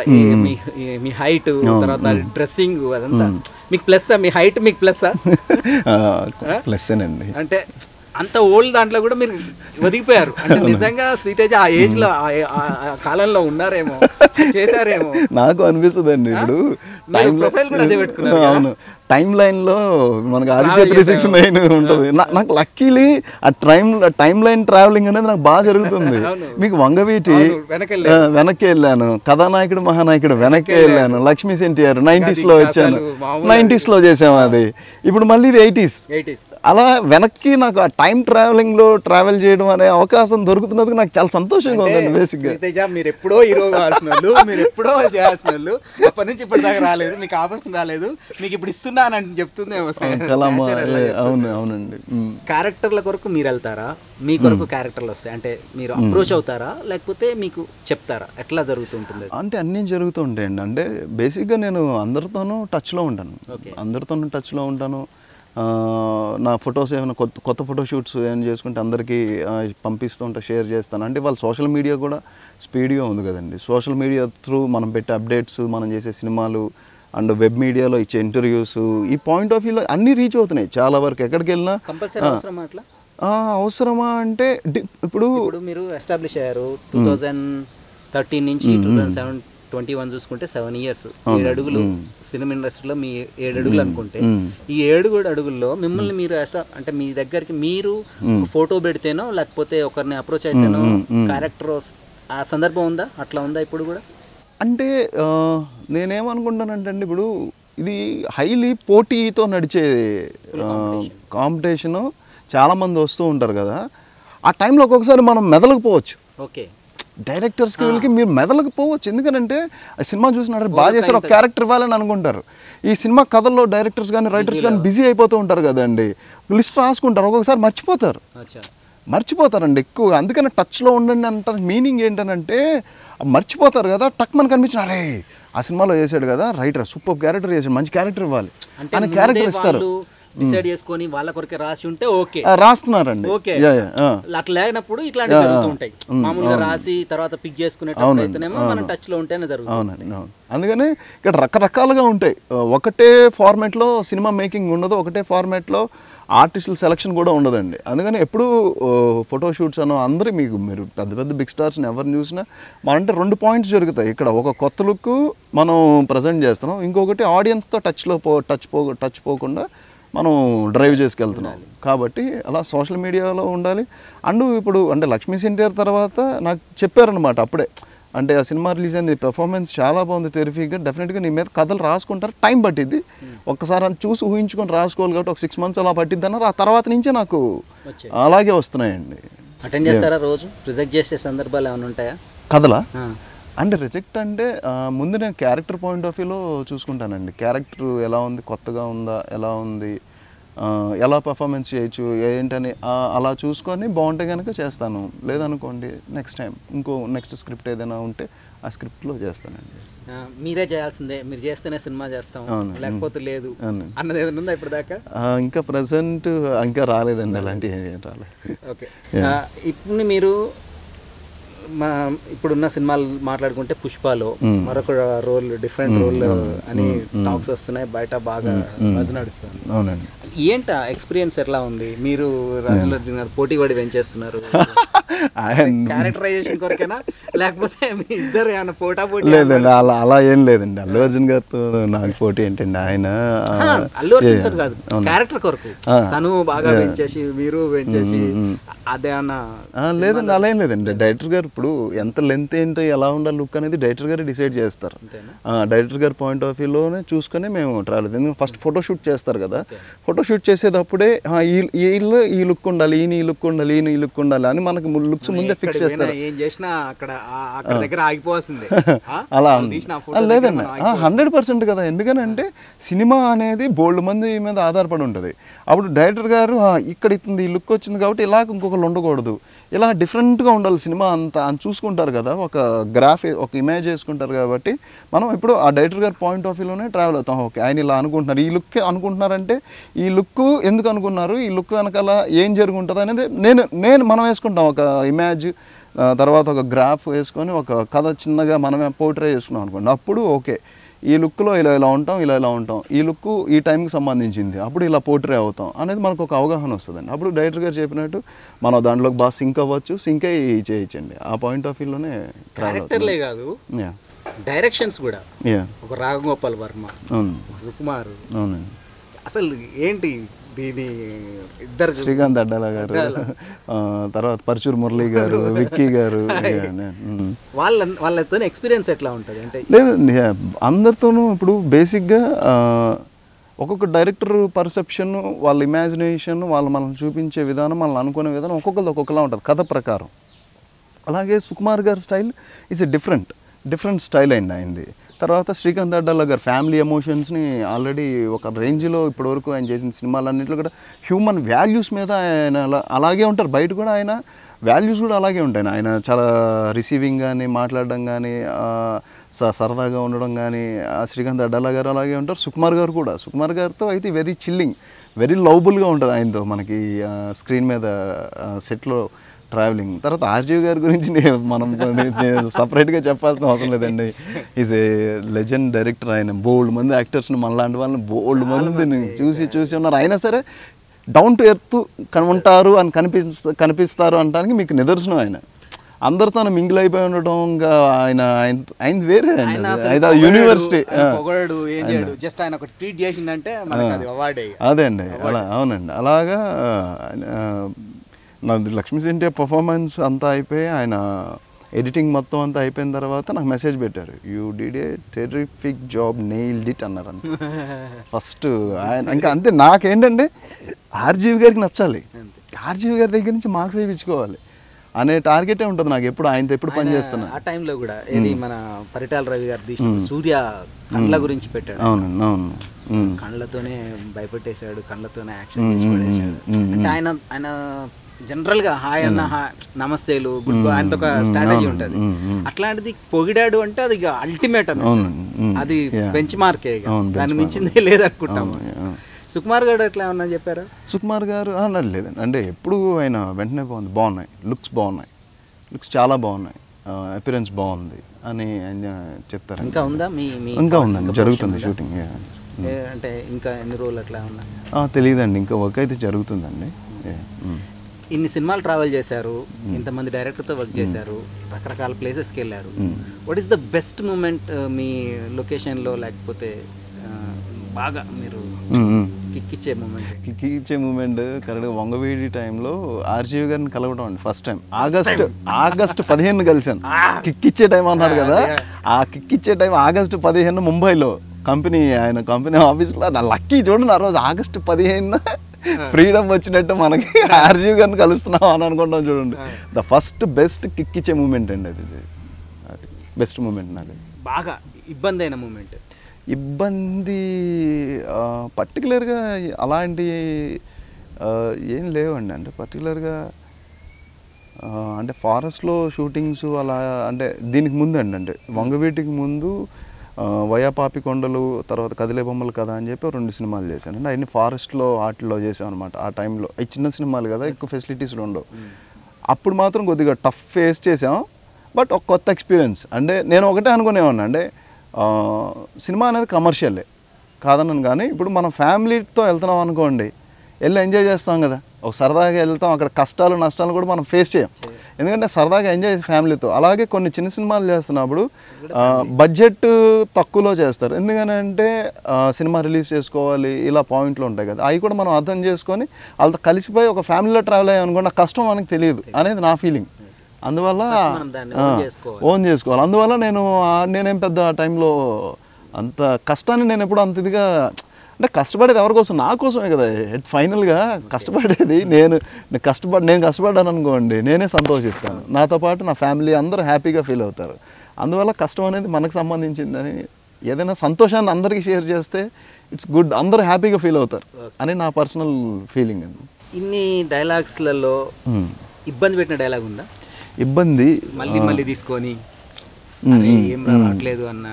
మీ హైట్, తర్వాత డ్రెస్సింగ్, అదంతా మీకు ప్లస్. మీ హైట్ మీకు ప్లస్ ప్లస్సేనండి. అంటే అంత ఓల్డ్ దాంట్లో కూడా మీరు ఒదిగిపోయారు. అంటే నిజంగా శ్రీతేజ ఆ ఏజ్ లో ఆ కాలంలో ఉన్నారేమో, చేశారేమో నాకు అనిపిస్తుంది అండి. ఇప్పుడు ప్రొఫైల్ కూడా అదే పెట్టుకున్నారు. అవును, టైమ్ లైన్లో మనకు ఆదిత్య 369 ఉంటుంది. నాకు లక్కీలీ ఆ టైమ్ లైన్ ట్రావెలింగ్ అనేది నాకు బాగా జరుగుతుంది. మీకు వంగవీటి వెనక్కి వెళ్ళాను, కథానాయకుడు మహానాయకుడు వెనక్కి వెళ్ళాను, లక్ష్మీ ఎన్టీఆర్ 90s లో వచ్చాను, 90s లో చేసాము అది. ఇప్పుడు మళ్ళీ ఇది 80s. అలా వెనక్కి నాకు ఆ టైం ట్రావెల్ చేయడం అనే అవకాశం దొరుకుతున్నది నాకు చాలా సంతోషంగా ఉందండి. బేసిక్గా మీరు ఎప్పుడో హీరో కావాల్సిన వాళ్ళు, మీరు ఎప్పుడో చేయాల్సిన వాళ్ళు, అప్పటి నుంచి ఇప్పటిదాకా రాలేదు, మీకు ఆపర్చునిటీ రాలేదు, మీకు ఇప్పుడు ఇస్తున్నారు చెప్తున్నానని చెప్తుందేమో కలామా అవును అవునండి. క్యారెక్టర్ల కొరకు మీరు వెళ్తారా, మీ కొరకు క్యారెక్టర్లు వస్తాయి అంటే మీరు అప్రోచ్ అవుతారా లేకపోతే మీకు చెప్తారా, ఎట్లా జరుగుతుంటుంది? అంటే అన్నీ జరుగుతూ ఉంటాయండి. అంటే బేసిక్గా నేను అందరితోనూ టచ్లో ఉంటాను, అందరితోనూ టచ్లో ఉంటాను. నా ఫొటోస్ ఏమైనా కొత్త ఫోటో షూట్స్ ఏమైనా చేసుకుంటే అందరికీ పంపిస్తూ ఉంటా, షేర్ చేస్తాను. అంటే వాళ్ళు సోషల్ మీడియా కూడా స్పీడ్గా ఉంది కదండి. సోషల్ మీడియా త్రూ మనం పెట్టే అప్డేట్స్, మనం చేసే సినిమాలు అండ్ వెబ్ మీడియాలో ఇచ్చే ఇంటర్వ్యూస్, ఈ పాయింట్ ఆఫ్ వ్యూలో అన్నీ రీచ్ అవుతున్నాయి చాలా వరకు. ఎక్కడికి వెళ్ళినా అవసరమా అంటే ఇప్పుడు మీరు ఎస్టాబ్లిష్ అయ్యారు 2013 నుంచి 2021 చూసుకుంటే 7 years, 7 అడుగులు సినిమా ఇండస్ట్రీలో. మీ 7 అడుగులు అనుకుంటే ఈ 7 అడుగుల్లో మిమ్మల్ని మీరు అంటే మీ దగ్గరికి మీరు ఫోటో పెడితేనో లేకపోతే ఒకరిని అప్రోచ్ అయితేనో క్యారెక్టర్ ఆ సందర్భం ఉందా, అట్లా ఉందా ఇప్పుడు కూడా? అంటే నేనేమనుకుంటానంటే అండి, ఇప్పుడు ఇది హైలీ పోటీతో నడిచే కాంపిటీషను, చాలామంది వస్తూ ఉంటారు కదా. ఆ టైంలో ఒక్కొక్కసారి మనం మెదలకపోవచ్చు. ఓకే, డైరెక్టర్స్కి వీళ్ళకి మీరు మెదలకపోవచ్చు. ఎందుకంటే ఆ సినిమా చూసినారు బాగా చేశారు, ఒక క్యారెక్టర్ ఇవ్వాలని అనుకుంటారు. ఈ సినిమా కథల్లో డైరెక్టర్స్ కానీ రైటర్స్ కానీ బిజీ అయిపోతూ ఉంటారు కదండి, లిస్ట్ రాసుకుంటారు, ఒక్కొక్కసారి మర్చిపోతారండి ఎక్కువ. అందుకని టచ్లో ఉండండి అంటారు. మీనింగ్ ఏంటనంటే మర్చిపోతారు కదా, టక్ మనకు అనిపించిన అరే ఆ సినిమాలో చేశాడు కదా రైటర్, సూపర్ క్యారెక్టర్ చేశాడు, మంచి క్యారెక్టర్ ఇవ్వాలి అని క్యారెక్టర్ ఇస్తారు. డిసైడ్ చేసుకొని వాళ్ళ కొరకే రాసి ఉంటే ఓకే, రాస్తున్నారండి. ఓకే, అట్లా లేనప్పుడు ఇట్లాంటివి జరుగుతూ ఉంటాయి. మామూలుగా రాసి తర్వాత పిక్ చేసుకునేటప్పుడైతేనేమో మనం టచ్ లో ఉంటేనే జరుగుతుంది. అందుకని ఇక్కడ రకరకాలుగా ఉంటాయి. ఒకటే ఫార్మాట్లో సినిమా మేకింగ్ ఉండదు, ఒకటే ఫార్మాట్లో ఆర్టిస్టుల సెలక్షన్ కూడా ఉండదండి. అందుకని ఎప్పుడు ఫోటోషూట్స్ అనో అందరూ మీరు పెద్ద పెద్ద బిగ్ స్టార్స్ని ఎవరిని చూసినా అంటే 2 పాయింట్స్ జరుగుతాయి ఇక్కడ. ఒక కొత్త లుక్ మనం ప్రజెంట్ చేస్తున్నాం, ఇంకొకటి ఆడియన్స్తో టచ్ పోకుండా మనం డ్రైవ్ చేసుకెళ్తున్నాం. కాబట్టి అలా సోషల్ మీడియాలో ఉండాలి. అండ్ ఇప్పుడు అంటే లక్ష్మీ సెంటర్ తర్వాత నాకు చెప్పారనమాట అప్పుడే, అంటే ఆ సినిమా రిలీజ్ అయింది, పెర్ఫార్మెన్స్ చాలా బాగుంది, టెరిఫిక్గా, డెఫినెట్గా నీ మీద కథలు రాసుకుంటారు, టైం పట్టిద్ది, ఒక్కసారి అని చూసి ఊహించుకొని రాసుకోవాలి కాబట్టి ఒక 6 months అలా పట్టిద్ది అన్నారు. ఆ తర్వాత నుంచే నాకు అలాగే వస్తున్నాయండి. అటెండ్ చేస్తారా రోజు? రిజెక్ట్ చేసే సందర్భాలు ఏమైనా ఉంటాయా కథలా? అంటే రిజెక్ట్ అంటే ముందు నేను క్యారెక్టర్ పాయింట్ ఆఫ్ వ్యూలో చూసుకుంటానండి. క్యారెక్టర్ ఎలా ఉంది, కొత్తగా ఉందా, ఎలా ఉంది, ఎలా పర్ఫార్మెన్స్ చేయొచ్చు ఏంటని అలా చూసుకొని బాగుంటే కనుక చేస్తాను. లేదనుకోండి నెక్స్ట్ స్క్రిప్ట్ ఏదైనా ఉంటే ఆ స్క్రిప్ట్లో చేస్తానండి. మీరే చేయాల్సిందే, మీరు చేస్తేనే సినిమా చేస్తాం లేకపోతే లేదు అన్నది ఏదైనా ఉందా ఇప్పుడు దాకా? ఇంకా ప్రజెంట్ ఇంకా రాలేదండి, అలాంటివి రాలేదు. ఓకే, ఇప్పుడు మీరు ఇప్పుడున్న సినిమాలు మాట్లాడుకుంటే పుష్పలో మరొక రోల్, డిఫరెంట్ రోల్ అని టాక్స్ వస్తున్నాయి బయట, బాగా బజ్ నడుస్తుంది. అవునండి. ఏంటా ఎక్స్పీరియన్స్ ఎట్లా ఉంది? మీరు పోటీ పడి పెంచేస్తున్నారు క్యారెక్టరైజేషన్ కొరకేనా లేకపోతే మీ ఇద్దరు ఏమైనా పోటీ? లేదండి, అలా ఏం లేదండి. అల్లు అర్జున్ గారితో నాకు పోటీ ఏంటండి, ఆయన అల్లు అర్జున్ కాదు, క్యారెక్టర్ కొరకు తను బాగా పెంచేసి మీరు పెంచేసి అదే అన్న? లేదండి, అలా ఏం లేదండి. డైరెక్టర్ గారు ఇప్పుడు ఎంత లెంత్ ఏంటో ఎలా ఉండాలి లుక్ అనేది డైరెక్టర్ గారు డిసైడ్ చేస్తారు. డైరెక్టర్ గారి పాయింట్ ఆఫ్ వ్యూలోనే చూసుకొని మేము ట్రావెల్. ఎందుకంటే ఫస్ట్ ఫోటోషూట్ చేస్తారు కదా, ఫోటోషూట్ చేసేటప్పుడే వీళ్ళు ఈ లుక్ ఉండాలి, ఈయన ఈ లుక్ ఉండాలి, ఈయన ఈ లుక్ ఉండాలి అని మనకు లుక్స్ ముందే ఫిక్స్ చేస్తారు. ఏం చేసినా అక్కడ దగ్గర ఆగిపోవాల్సిందే. అలా లేదండి, 100% కదా. ఎందుకనంటే సినిమా అనేది బోల్డ్ మంది మీద ఆధారపడి ఉంటుంది. అప్పుడు డైరెక్టర్ గారు ఇక్కడ ఈ లుక్ వచ్చింది కాబట్టి ఇలా ఇంకొకరు ఉండకూడదు, ఇలా డిఫరెంట్గా ఉండాలి సినిమా అంతా అని చూసుకుంటారు కదా. ఒక ఒక ఇమేజ్ వేసుకుంటారు కాబట్టి మనం ఇప్పుడు ఆ డైరెక్టర్ గారి పాయింట్ ఆఫ్ వ్యూలోనే ట్రావెల్ అవుతాం. ఓకే, ఆయన ఇలా అనుకుంటున్నారు, ఈ లుక్ అనుకుంటున్నారంటే ఈ లుక్ ఎందుకు అనుకున్నారు, ఈ లుక్ వెనకాల ఏం జరుగుంటుంది అనేది మనం వేసుకుంటాం. ఒక ఇమేజ్ తర్వాత ఒక గ్రాఫ్ వేసుకొని ఒక కథ చిన్నగా మనమే పోర్ట్రే చేసుకున్నాం అనుకోండి. అప్పుడు ఓకే, ఈ లుక్లో ఇలా ఉంటాం, ఇలా ఉంటాం, ఈ లుక్ ఈ టైంకి సంబంధించింది, అప్పుడు ఇలా పోర్ట్రే అవుతాం అనేది మనకు ఒక అవగాహన వస్తుందండి. అప్పుడు డైరెక్టర్ గారు చెప్పినట్టు మనం దాంట్లోకి బాగా సింక్ అవ్వచ్చు, సింక్ అయ్యి చేయొచ్చండి. ఆ పాయింట్ ఆఫ్ వ్యూలోనే క్యారెక్టర్లే కాదు, డైరెక్షన్స్ కూడా. ఒక రాఘగోపాల్ వర్మ, సుకుమార్, అసలు ఏంటి దీని ఇద్దరు, శ్రీకాంత్ అడ్డాల గారు, తర్వాత పరచూరు మురళీ గారు, విక్కీ గారు, వాళ్ళతో ఎక్స్పీరియన్స్ ఎట్లా ఉంటుంది అంటే? లేదండి, అందరితోనూ ఇప్పుడు బేసిక్గా ఒక్కొక్క డైరెక్టర్ పర్సెప్షన్, వాళ్ళ ఇమాజినేషన్, వాళ్ళు మనల్ని చూపించే విధానం, మనల్ని అనుకునే విధానం ఒక్కొక్కరిది ఒక్కొక్కలా ఉంటుంది కథ ప్రకారం. అలాగే సుకుమార్ గారి style is a different style అండి ఆయనది. తర్వాత శ్రీకాంత్ అడ్డాల గారు ఫ్యామిలీ ఎమోషన్స్ని ఆల్రెడీ ఒక రేంజ్లో ఇప్పటివరకు ఆయన చేసిన సినిమాలన్నింటిలో కూడా హ్యూమన్ వాల్యూస్ మీద ఆయన అలాగే ఉంటారు. బయట కూడా ఆయన వాల్యూస్ కూడా అలాగే ఉంటాయి. ఆయన చాలా రిసీవింగ్ కానీ మాట్లాడడం కానీ సరదాగా ఉండడం కానీ శ్రీకాంత్ అడ్డాల గారు అలాగే ఉంటారు. సుకుమార్ గారు కూడా, సుకుమార్ గారితో అయితే వెరీ చిల్లింగ్, వెరీ లవబుల్గా ఉంటుంది ఆయనతో మనకి స్క్రీన్ మీద సెట్లో ట్రావెలింగ్. తర్వాత ఆర్జీవి గారి గురించి మనం సపరేట్గా చెప్పాల్సిన అవసరం లేదండి. Is a legend director. ఆయన బోల్డ్ మంది యాక్టర్స్ని మనలాంటి వాళ్ళని బోల్డ్ మందిని చూసి ఉన్నారు. అయినా సరే డౌన్ టు ఎర్త్ ఉంటారు అని కనిపిస్తారు అనడానికి మీకు నిదర్శనం. ఆయన అందరితో మింగిల్ అయిపోయి ఉండటం, ఇంకా ఆయన వేరే యూనివర్సిటీ అదే అండి. అలా అవునండి. అలాగా లక్ష్మీ ఎన్టీఆర్ పర్ఫార్మెన్స్ అంతా అయిపోయి ఆయన ఎడిటింగ్ మొత్తం అంతా అయిపోయిన తర్వాత నాకు మెసేజ్ పెట్టారు, you did a terrific job, nailed it అన్నారు. అంతే ఫస్ట్ ఆయన. ఇంకా అంతే. నాకేంటంటే ఆర్జీవి గారికి నచ్చాలి, ఆర్జీవి గారి దగ్గర నుంచి మార్క్స్ వేయించుకోవాలి అనే టార్గెటే ఉంటుంది నాకు ఎప్పుడు. ఆయనతో ఎప్పుడు పని చేస్తున్నా. ఆ టైంలో కూడా ఏది మన పరిటాల రవి గారు తీసిన సూర్య కళ్ళ గురించి పెట్టాడు. అవునండి, అవును. కళ్ళతోనే భయపెట్టేశాడు, కళ్ళతోనే యాక్షన్ చేసి పడేశాడు. అంటే ఆయన జనరల్ గా హాయ్ అన్న నమస్తేలు గుడ్ బై ఆయనతో ఒక స్ట్రాటజీ ఉంటుంది. అట్లాంటిది పొగిడాడు అంటే అది అల్టిమేట్ అన్న, అది బెంచ్ మార్కే, దాన్ని మించిందే లేదనుకుంటాము. సుకుమార్ గారు ఎట్లా ఏమన్నా చెప్పారా? సుకుమార్ గారు లేదండి, అంటే ఎప్పుడు ఆయన వెంటనే బాగున్నాయి, లుక్స్ బాగున్నాయి, లుక్స్ చాలా బాగున్నాయి, అపిరెన్స్ బాగుంది అని ఆయన చెప్తారు. ఇంకా ఉందా ఇంకా ఉందండి, జరుగుతుంది షూటింగ్. అంటే ఇంకా ఎన్ని రోజులు అట్లా ఉన్నా తెలియదండి, ఇంకా వర్క్ అయితే జరుగుతుందండి. ఇన్ని సినిమాలు ట్రావెల్ చేశారు, ఇంతమంది డైరెక్టర్తో వర్క్ చేశారు, రకరకాల ప్లేసెస్కి వెళ్ళారు. What is the best moment మీ లొకేషన్లో, లేకపోతే బాగా మీరు కిక్కిచ్చే మూమెంట్? కిక్కిచ్చే మూమెంట్ కరెక్ట్గా వంగవీడి టైంలో ఆర్జీవి గారిని కలవడం అండి. ఫస్ట్ టైం ఆగస్టు 15 కలిసాను. కిక్కిచ్చే టైం అన్నారు కదా, ఆ కిక్కిచ్చే టైం ఆగస్టు 15 ముంబైలో ఆయన కంపెనీ ఆఫీస్లో. నా లక్కీ చూడండి, ఆ రోజు ఆగస్టు 15 ఫ్రీడమ్ వచ్చినట్టు మనకి ఆర్జీవి గారిని కలుస్తున్నాం అని అనుకుంటాం చూడండి. ద ఫస్ట్ బెస్ట్ కిక్కిచ్చే మూమెంట్ అండి అది బెస్ట్ మూమెంట్ నాది. బాగా ఇబ్బంది అయిన మూమెంట్? ఇబ్బంది పర్టికులర్గా అలాంటి ఏం లేవండి. అంటే పర్టికులర్గా అంటే ఫారెస్ట్లో షూటింగ్స్ అలా, అంటే దీనికి ముందు అంటే వంగవీటికి ముందు వయాపాపికొండలు, తర్వాత కదిలే బొమ్మలు కదా అని చెప్పి 2 సినిమాలు చేశాను. అంటే అన్ని ఫారెస్ట్లో వాటిల్లో చేసాం అనమాట. ఆ టైంలో అవి చిన్న సినిమాలు కదా, ఎక్కువ ఫెసిలిటీస్ ఉండవు. అప్పుడు మాత్రం కొద్దిగా టఫ్ ఫేస్ చేసాం, బట్ ఒక కొత్త ఎక్స్పీరియన్స్. అంటే నేను ఒకటే అనుకునేవాడిని, అంటే సినిమా అనేది కమర్షియలే కాదన్నాను, కానీ ఇప్పుడు మనం ఫ్యామిలీతో వెళ్తున్నాం అనుకోండి, వెళ్ళి ఎంజాయ్ చేస్తాం కదా, ఒక సరదాగా వెళ్తాం, అక్కడ కష్టాలు నష్టాలు కూడా మనం ఫేస్ చేయం, ఎందుకంటే సరదాగా ఎంజాయ్ ఫ్యామిలీతో. అలాగే కొన్ని చిన్న సినిమాలు చేస్తున్నప్పుడు బడ్జెట్ తక్కువలో చేస్తారు, ఎందుకనంటే సినిమా రిలీజ్ చేసుకోవాలి, ఇలా పాయింట్లు ఉంటాయి కదా, అవి కూడా మనం అర్థం చేసుకొని వాళ్ళతో కలిసిపోయి ఒక ఫ్యామిలీలో ట్రావెల్ అయ్యాం అనుకోండి, ఆ కష్టం మనకు తెలియదు అనేది నా ఫీలింగ్. అందువల్ల ఓన్ చేసుకోవాలి. అందువల్ల నేనేం పెద్ద టైంలో అంత కష్టాన్ని నేను ఎప్పుడు అంత ఇదిగా, అంటే కష్టపడేది ఎవరి కోసం? నా కోసమే కదా ఫైనల్గా కష్టపడేది. నేను కష్టపడ్డాను అనుకోండి, నేనే సంతోషిస్తాను, నాతో పాటు నా ఫ్యామిలీ అందరూ హ్యాపీగా ఫీల్ అవుతారు. అందువల్ల కష్టం అనేది మనకు సంబంధించిందని, ఏదైనా సంతోషాన్ని అందరికీ షేర్ చేస్తే ఇట్స్ గుడ్, అందరూ హ్యాపీగా ఫీల్ అవుతారు అని నా పర్సనల్ ఫీలింగ్ అండి. ఇన్ని డైలాగ్స్లలో ఇబ్బంది పెట్టిన డైలాగ్ ఉందా? ఇబ్బంది మళ్ళీ తీసుకొని ఏం రావట్లేదు అన్న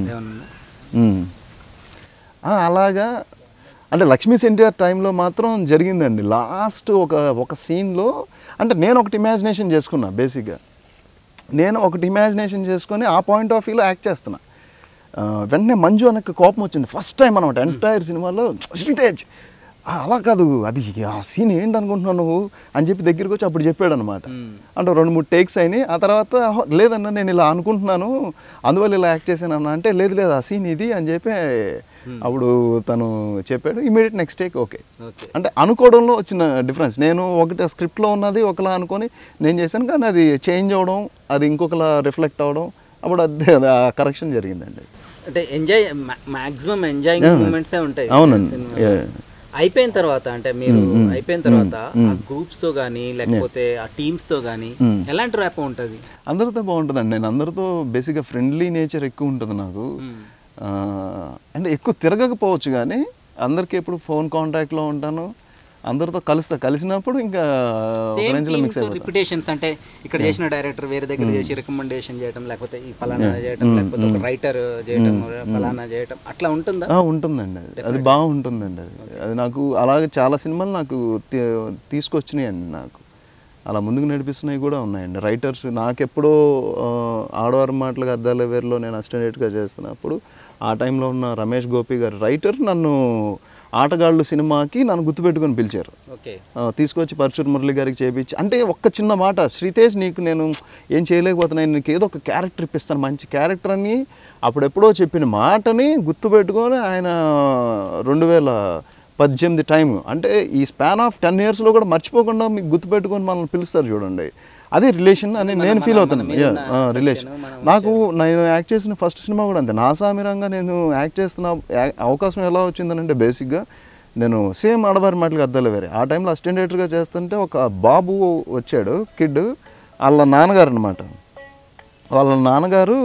అలాగా, అంటే లక్ష్మీ ఎన్టీఆర్ టైంలో మాత్రం జరిగిందండి. లాస్ట్ ఒక సీన్లో, అంటే నేను ఒకటి ఇమాజినేషన్ చేసుకున్నా, బేసిక్గా నేను ఒకటి ఇమాజినేషన్ చేసుకొని ఆ పాయింట్ ఆఫ్ వ్యూలో యాక్ట్ చేస్తున్నా. వెంటనే మంజు అనకు కోపం వచ్చింది, ఫస్ట్ టైం అనమాట ఎంటైర్ సినిమాలో. శ్రీతేజ్ అలా కాదు, అది ఆ సీన్ ఏంటి అనుకుంటున్నావు నువ్వు అని చెప్పి దగ్గరికి వచ్చి అప్పుడు చెప్పాడు అనమాట. అంటే 2-3 టేక్స్ అయినాయి. ఆ తర్వాత లేదన్నా నేను ఇలా అనుకుంటున్నాను, అందువల్ల ఇలా యాక్ట్ చేశాను అంటే, లేదు ఆ సీన్ ఇది అని చెప్పి అప్పుడు తను చెప్పాడు. Immediate next take okay. అంటే అనుకోవడంలో వచ్చిన డిఫరెన్స్, నేను ఒకటి స్క్రిప్ట్లో ఉన్నది ఒకలా అనుకొని నేను చేశాను, కానీ అది చేంజ్ అవ్వడం, అది ఇంకొకలా రిఫ్లెక్ట్ అవ్వడం, అప్పుడు అది కరెక్షన్ జరిగిందండి. అంటే ఎంజాయ్, మ్యాక్సిమం ఎంజాయింగ్ మూమెంట్సే ఉంటాయి. అవునండి. అయిపోయిన తర్వాత అంటే మీరు అయిపోయిన తర్వాత ఆ గ్రూప్స్ తో గానీ లేకపోతే ఆ టీమ్స్ తో గానీ ఎలాంటి ర్యాప్ ఉంటుంది? అందరితో బాగుంటుందండి. నేను అందరితో బేసిక్గా ఫ్రెండ్లీ నేచర్ ఎక్కువ ఉంటుంది నాకు. అంటే ఎక్కువ తిరగకపోవచ్చు కానీ అందరికీ ఎప్పుడు ఫోన్ కాంటాక్ట్లో ఉంటాను. అందరితో కలిసినప్పుడు ఇంకా మిక్స్ అయిపోతాను. రిపిటేషన్స్ అంటే ఇక్కడ చేసిన డైరెక్టర్ వేరే దగ్గర చేసి రికమెండేషన్ చేయడం, లేకపోతే ఈ ఫలానా చేయడం, లేకపోతే ఒక రైటర్ చేయడం, ఫలానా చేయడం అట్లా ఉంటుందా? ఉంటుందండి. అది బాగుంటుందండి. అది నాకు అలాగే చాలా సినిమాలు నాకు తీసుకొచ్చినాయండి. నాకు అలా ముందుకు నడిపిస్తున్నాయి కూడా ఉన్నాయండి. రైటర్స్ నాకెప్పుడో ఆడవారి మాటలుగా అద్దాల వేరులో నేను అసిస్టెంట్గా చేస్తున్నప్పుడు ఆ టైంలో ఉన్న రమేష్ గోపి గారు రైటర్ నన్ను ఆటగాళ్ళు సినిమాకి నన్ను గుర్తుపెట్టుకొని పిలిచారు. తీసుకొచ్చి పరచూరు మురళి గారికి చేయించి, అంటే ఒక్క చిన్న మాట, శ్రీతేజ్ నీకు నేను ఏం చేయలేకపోతున్నాను, నీకు ఏదో ఒక క్యారెక్టర్ ఇప్పిస్తాను మంచి క్యారెక్టర్ అని అప్పుడెప్పుడో చెప్పిన మాటని గుర్తుపెట్టుకొని ఆయన 2018 టైం అంటే ఈ స్పాన్ ఆఫ్ 10 yearsలో కూడా మర్చిపోకుండా మీకు గుర్తుపెట్టుకొని మనల్ని పిలుస్తారు చూడండి. అదే రిలేషన్ అని నేను ఫీల్ అవుతాను. రిలేషన్ నాకు నేను యాక్ట్ చేసిన ఫస్ట్ సినిమా కూడా అంతే. నాసామిరంగా నేను యాక్ట్ చేస్తున్న అవకాశం ఎలా వచ్చిందనంటే బేసిక్గా నేను సేమ్ ఆడవారి మాటలకు అద్దాలు వేరే ఆ టైంలో అసిస్టెంట్ డైరెక్టర్గా చేస్తుంటే ఒక బాబు వచ్చాడు, కిడ్, వాళ్ళ నాన్నగారు అనమాట. వాళ్ళ నాన్నగారు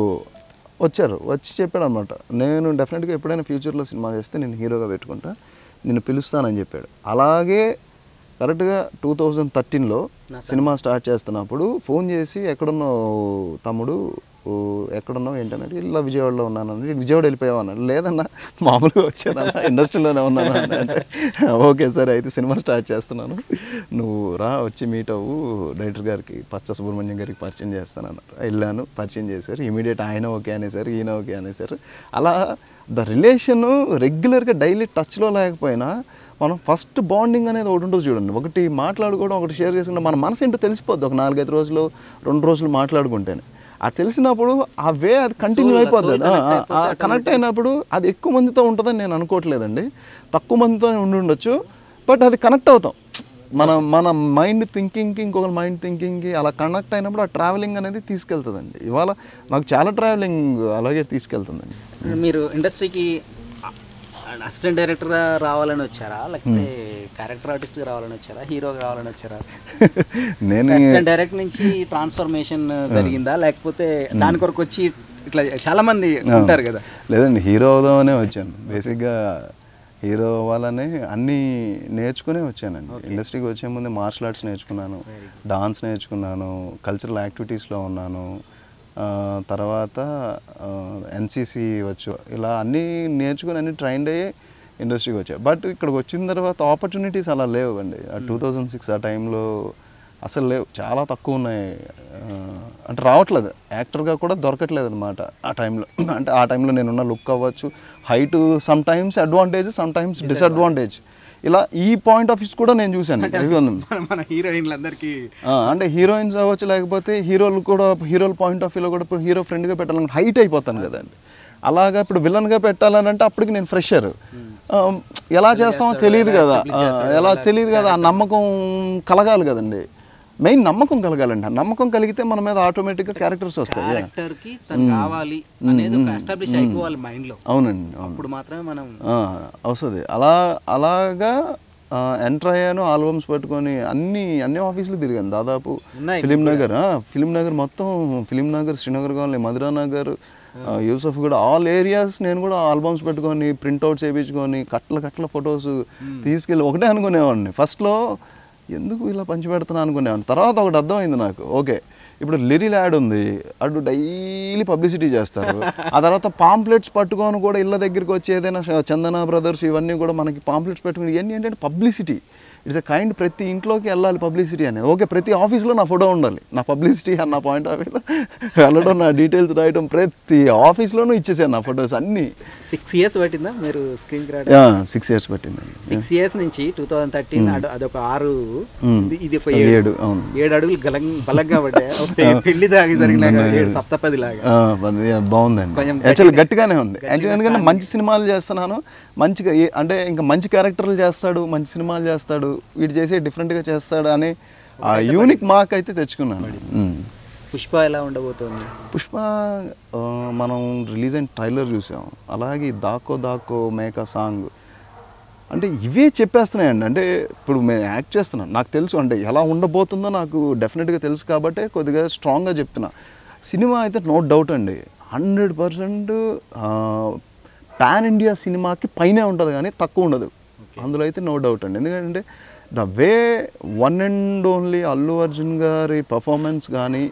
వచ్చి చెప్పాడు అనమాట, నేను డెఫినెట్గా ఎప్పుడైనా ఫ్యూచర్లో సినిమా చేస్తే నేను హీరోగా పెట్టుకుంటా, నిన్ను పిలుస్తానని చెప్పాడు. అలాగే కరెక్ట్గా 2013లో సినిమా స్టార్ట్ చేస్తున్నప్పుడు ఫోన్ చేసి ఎక్కడున్నావు తమ్ముడు, ఎక్కడున్నావు ఏంటన్నాడు. ఇలా విజయవాడలో ఉన్నాను. విజయవాడ వెళ్ళిపోయావు అన్నాడు. లేదన్నా మామూలుగా వచ్చానన్నా, ఇండస్ట్రీలోనే ఉన్నాను అంటే ఓకే సరే అయితే సినిమా స్టార్ట్ చేస్తున్నాను, నువ్వు రా వచ్చి మీట్ అవ్వు, డైరెక్టర్ గారికి పచ్చ సుబ్రహ్మణ్యం గారికి పరిచయం చేస్తానన్నారు. వెళ్ళాను, పరిచయం చేశారు. ఇమీడియట్ ఆయన ఓకే అనేసారు, ఈయన ఓకే అనేసారు. అలా ద రిలేషను రెగ్యులర్గా డైలీ టచ్లో లేకపోయినా మనం ఫస్ట్ బాండింగ్ అనేది ఒకటి ఉంటుంది చూడండి. ఒకటి మాట్లాడుకోవడం, ఒకటి షేర్ చేసుకుంటే మన మనసు ఏంటో తెలిసిపోద్ది. ఒక 4-5 రోజులు 2 రోజులు మాట్లాడుకుంటేనే అది తెలిసినప్పుడు ఆ వే అది కంటిన్యూ అయిపోద్ది. కనెక్ట్ అయినప్పుడు అది ఎక్కువ మందితో ఉంటుందని నేను అనుకోవట్లేదండి, తక్కువ మందితో ఉండొచ్చు, బట్ అది కనెక్ట్ అవుతాం. మన మైండ్ థింకింగ్కి ఇంకొక మైండ్ థింకింగ్కి అలా కనెక్ట్ అయినప్పుడు ఆ ట్రావెలింగ్ అనేది తీసుకెళ్తుందండి. ఇవాళ నాకు చాలా ట్రావెలింగ్ అలాగే తీసుకెళ్తుందండి. మీరు ఇండస్ట్రీకి అసిస్టెంట్ డైరెక్టర్గా రావాలని వచ్చారా, లేకపోతే క్యారెక్టర్ ఆర్టిస్ట్గా రావాలని వచ్చారా, హీరోగా రావాలని వచ్చారా? నేను అసిస్టెంట్ డైరెక్టర్ నుంచి ట్రాన్స్ఫర్మేషన్ జరిగిందా, లేకపోతే దాని కొరకు వచ్చి ఇట్లా చాలా మంది ఉంటారు కదా? లేదండి, హీరో అవుదామనే వచ్చాను. బేసిక్గా హీరో అవ్వాలని అన్నీ నేర్చుకునే వచ్చానండి. ఇండస్ట్రీకి వచ్చే ముందు మార్షల్ ఆర్ట్స్ నేర్చుకున్నాను, డాన్స్ నేర్చుకున్నాను, కల్చరల్ యాక్టివిటీస్లో ఉన్నాను, తర్వాత ఎన్సీసీ వచ్చు, ఇలా అన్నీ నేర్చుకుని అన్నీ ట్రైన్డ్ అయ్యి ఇండస్ట్రీకి వచ్చా. బట్ ఇక్కడికి వచ్చిన తర్వాత ఆపర్చునిటీస్ అలా లేవు అండి. 2006 ఆ టైంలో అసలు లేవు, చాలా తక్కువ ఉన్నాయి. అంటే రావట్లేదు, యాక్టర్గా కూడా దొరకట్లేదు అనమాట ఆ టైంలో. అంటే ఆ టైంలో నేనున్న లుక్ అవ్వచ్చు, height some times advantage, some times disadvantage, ఇలా ఈ పాయింట్ ఆఫ్ వ్యూస్ కూడా నేను చూశాను. మన హీరోయిన్లందరికీ అంటే హీరోయిన్స్ అవ్వచ్చు, లేకపోతే హీరోలు కూడా హీరోల పాయింట్ ఆఫ్ వ్యూలో కూడా ఇప్పుడు హీరో ఫ్రెండ్గా పెట్టాలని హైట్ అయిపోతాను కదండి. అలాగా ఇప్పుడు విలన్గా పెట్టాలని అంటే అప్పటికి నేను ఫ్రెషర్, ఎలా చేస్తామో తెలియదు కదా, ఆ నమ్మకం కలగాలి కదండి. మెయిన్ నమ్మకం కలగాలండి. ఆ నమ్మకం కలిగితే మన మీద ఆటోమేటిక్గా క్యారెక్టర్స్ వస్తాయి. అవునండి, అప్పుడు మాత్రమే మనం వస్తుంది. అలాగా ఎంటర్ అయ్యాను. ఆల్బమ్స్ పెట్టుకొని అన్ని ఆఫీసులు తిరిగాను దాదాపు. ఫిలిం నగర్ మొత్తం, ఫిలిం నగర్, శ్రీనగర్ కాలనీ, మధురా నగర్, యూసఫ్ కూడా, ఆల్ ఏరియాస్ నేను కూడా ఆల్బమ్స్ పెట్టుకొని ప్రింట్అవుట్స్ వేయించుకొని కట్ల ఫొటోస్ తీసుకెళ్ళి ఒకటే అనుకునేవాడిని. ఫస్ట్లో ఎందుకు ఇలా పంచి పెడుతున్నా అనుకునేవాడిని. తర్వాత ఒకటి అర్థమైంది నాకు, ఓకే ఇప్పుడు లిరిల్ యాడ్ ఉంది, అటు డైలీ పబ్లిసిటీ చేస్తారు. ఆ తర్వాత పాంప్లెట్స్ పట్టుకొని కూడా ఇళ్ళ దగ్గరికి వచ్చి ఏదైనా చందన బ్రదర్స్ ఇవన్నీ కూడా మనకి పాంప్లెట్స్ పెట్టుకుని ఇవన్నీ ఏంటంటే పబ్లిసిటీ. ఇట్స్ ఎ కైండ్, ప్రతి ఇంట్లోకి వెళ్ళాలి పబ్లిసిటీ అనేది. ఓకే, ప్రతి ఆఫీస్లో నా ఫోటో ఉండాలి, నా పబ్లిసిటీ అన్న పాయింట్ ఆఫ్ వ్యూలో వెళ్ళడం, నా డీటెయిల్స్ రాయడం, ప్రతి ఆఫీస్లోనూ ఇచ్చేసాను నా ఫొటోస్ అన్నీ. 6 years పట్టిందా మీరు స్క్రీన్ 6 years పట్టిందండి. 6 years నుంచి 2013 అదొక 6, ఇది ఒక 7 అడుగులు బలంగా పడ్డాయి. పెళ్లి దాకా జరిగిన 7 సప్తపది లాగా బాగుందండి. యాక్చువల్లీ గట్టిగానే ఉంది. యాక్చువల్లీ ఎందుకంటే మంచి సినిమాలు చేస్తున్నాను, మంచిగా అంటే ఇంకా మంచి క్యారెక్టర్లు చేస్తాడు, మంచి సినిమాలు చేస్తాడు, వీడు చేసే డిఫరెంట్గా చేస్తాడు అని ఆ యూనిక్ మార్క్ అయితే తెచ్చుకున్నాను. పుష్ప ఎలా ఉండబోతోంది? పుష్ప మనం రిలీజ్ అయిన ట్రైలర్ చూసాం. అలాగే దాక్కో దాక్కో మేక సాంగ్ అంటే ఇవే చెప్పేస్తున్నాయండి. అంటే ఇప్పుడు నేను యాక్ట్ చేస్తున్నాను, నాకు తెలుసు అంటే ఎలా ఉండబోతుందో నాకు డెఫినెట్గా తెలుసు కాబట్టి కొద్దిగా స్ట్రాంగ్గా చెప్తున్నా. సినిమా అయితే నో డౌట్ అండి 100% పాన్ ఇండియా సినిమాకి పైనే ఉంటుంది కానీ తక్కువ ఉండదు, అందులో అయితే నో డౌట్ అండి. ఎందుకంటే the way one and only Allu Arjun గారి పర్ఫార్మెన్స్ కానీ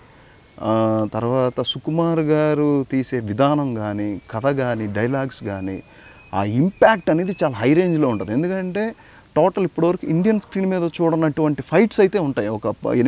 తర్వాత సుకుమార్ గారు తీసే విధానం కానీ కథ కానీ డైలాగ్స్ కానీ ఆ ఇంపాక్ట్ అనేది చాలా హై రేంజ్లో ఉంటుంది. ఎందుకంటే టోటల్ ఇప్పటివరకు ఇండియన్ స్క్రీన్ మీద చూడనటువంటి ఫైట్స్ అయితే ఉంటాయి, ఒక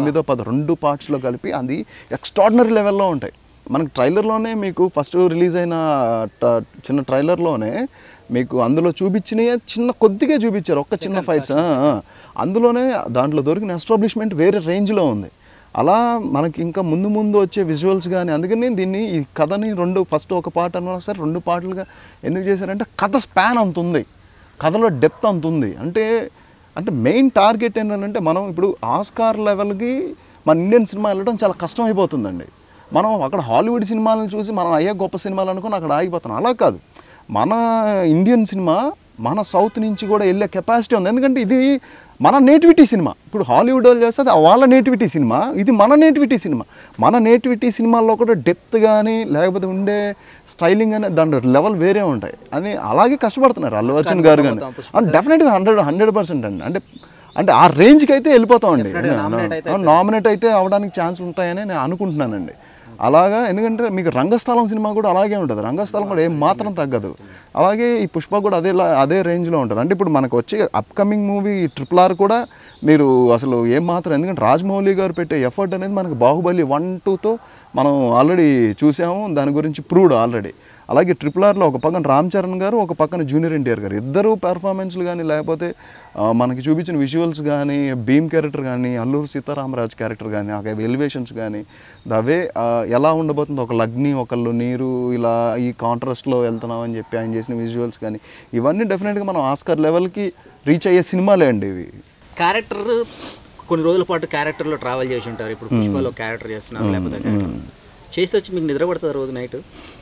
8-10 పార్ట్స్లో కలిపి అది ఎక్స్ట్రాడినరీ లెవెల్లో ఉంటాయి. మనకి ట్రైలర్లోనే మీకు ఫస్ట్ రిలీజ్ అయిన చిన్న ట్రైలర్లోనే మీకు అందులో చూపించినవి చిన్న కొద్దిగా చూపించారు, ఒక్క చిన్న ఫైట్స్. అందులోనే దాంట్లో దొరికిన ఎస్టాబ్లిష్మెంట్ వేరే రేంజ్లో ఉంది. అలా మనకి ఇంకా ముందు ముందు వచ్చే విజువల్స్ కానీ, అందుకని దీన్ని ఈ కథని ఫస్ట్ ఒక పార్ట్ అన్నా సరే 2 పార్ట్లుగా ఎందుకు చేశారంటే కథ స్పాన్ అంత ఉంది, కథలో డెప్త్ అంత ఉంది. అంటే మెయిన్ టార్గెట్ ఏంటంటే మనం ఇప్పుడు ఆస్కార్ లెవెల్కి మన ఇండియన్ సినిమా వెళ్ళడం చాలా కష్టం అయిపోతుందండి. మనం అక్కడ హాలీవుడ్ సినిమాలను చూసి మనం అయ్యే గొప్ప సినిమాలు అనుకుని అక్కడ ఆగిపోతున్నాం. అలా కాదు, మన ఇండియన్ సినిమా మన సౌత్ నుంచి కూడా వెళ్ళే కెపాసిటీ ఉంది. ఎందుకంటే ఇది మన నేటివిటీ సినిమా. ఇప్పుడు హాలీవుడ్ వాళ్ళు చేస్తే వాళ్ళ నేటివిటీ సినిమా, ఇది మన నేటివిటీ సినిమా. మన నేటివిటీ సినిమాల్లో కూడా డెప్త్ కానీ లేకపోతే ఉండే స్టైలింగ్ అనే దాని లెవెల్ వేరే ఉంటాయి అని అలాగే కష్టపడుతున్నారు అల్లు అర్జున్ గారు కానీ. డెఫినెట్గా 100% అండి. అంటే ఆ రేంజ్కి అయితే వెళ్ళిపోతామండి. నామినేట్ అయితే అవడానికి ఛాన్సులు ఉంటాయని నేను అనుకుంటున్నానండి. అలాగా, ఎందుకంటే మీకు రంగస్థలం సినిమా కూడా అలాగే ఉంటుంది, రంగస్థలం కూడా ఏం మాత్రం తగ్గదు. అలాగే ఈ పుష్ప కూడా అదే రేంజ్లో ఉంటుంది. అంటే ఇప్పుడు మనకు వచ్చే అప్కమింగ్ మూవీ RRR కూడా మీరు అసలు ఏం మాత్రం, ఎందుకంటే రాజమౌళి గారు పెట్టే ఎఫర్ట్ అనేది మనకు బాహుబలి 1-2తో మనం ఆల్రెడీ చూసాము, దాని గురించి ప్రూవ్డ్ ఆల్రెడీ. అలాగే RRRలో ఒక పక్కన రామ్ చరణ్ గారు, ఒక పక్కన జూనియర్ ఎన్టీఆర్ గారు, ఇద్దరు పెర్ఫార్మెన్స్లు కానీ లేకపోతే మనకి చూపించిన విజువల్స్ కానీ, భీమ్ క్యారెక్టర్ కానీ, అల్లూరు సీతారామరాజు క్యారెక్టర్ కానీ, ఆ ఎలివేషన్స్ కానీ, అవే ఎలా ఉండబోతుంది, ఒక లగ్ని ఒకళ్ళు నీరు ఇలా ఈ కాంట్రాస్ట్లో వెళ్తున్నాం అని చెప్పి ఆయన చేసిన విజువల్స్ కానీ, ఇవన్నీ డెఫినెట్గా మనం ఆస్కార్ లెవెల్కి రీచ్ అయ్యే సినిమాలే అండి ఇవి. క్యారెక్టర్ కొన్ని రోజుల పాటు క్యారెక్టర్లో ట్రావెల్ చేసి ఉంటారు. ఇప్పుడు పుష్పలో క్యారెక్టర్ చేస్తున్నారు, లేకపోతే చేసి వచ్చి మీకు నిద్ర పడుతుంది రోజు నైట్?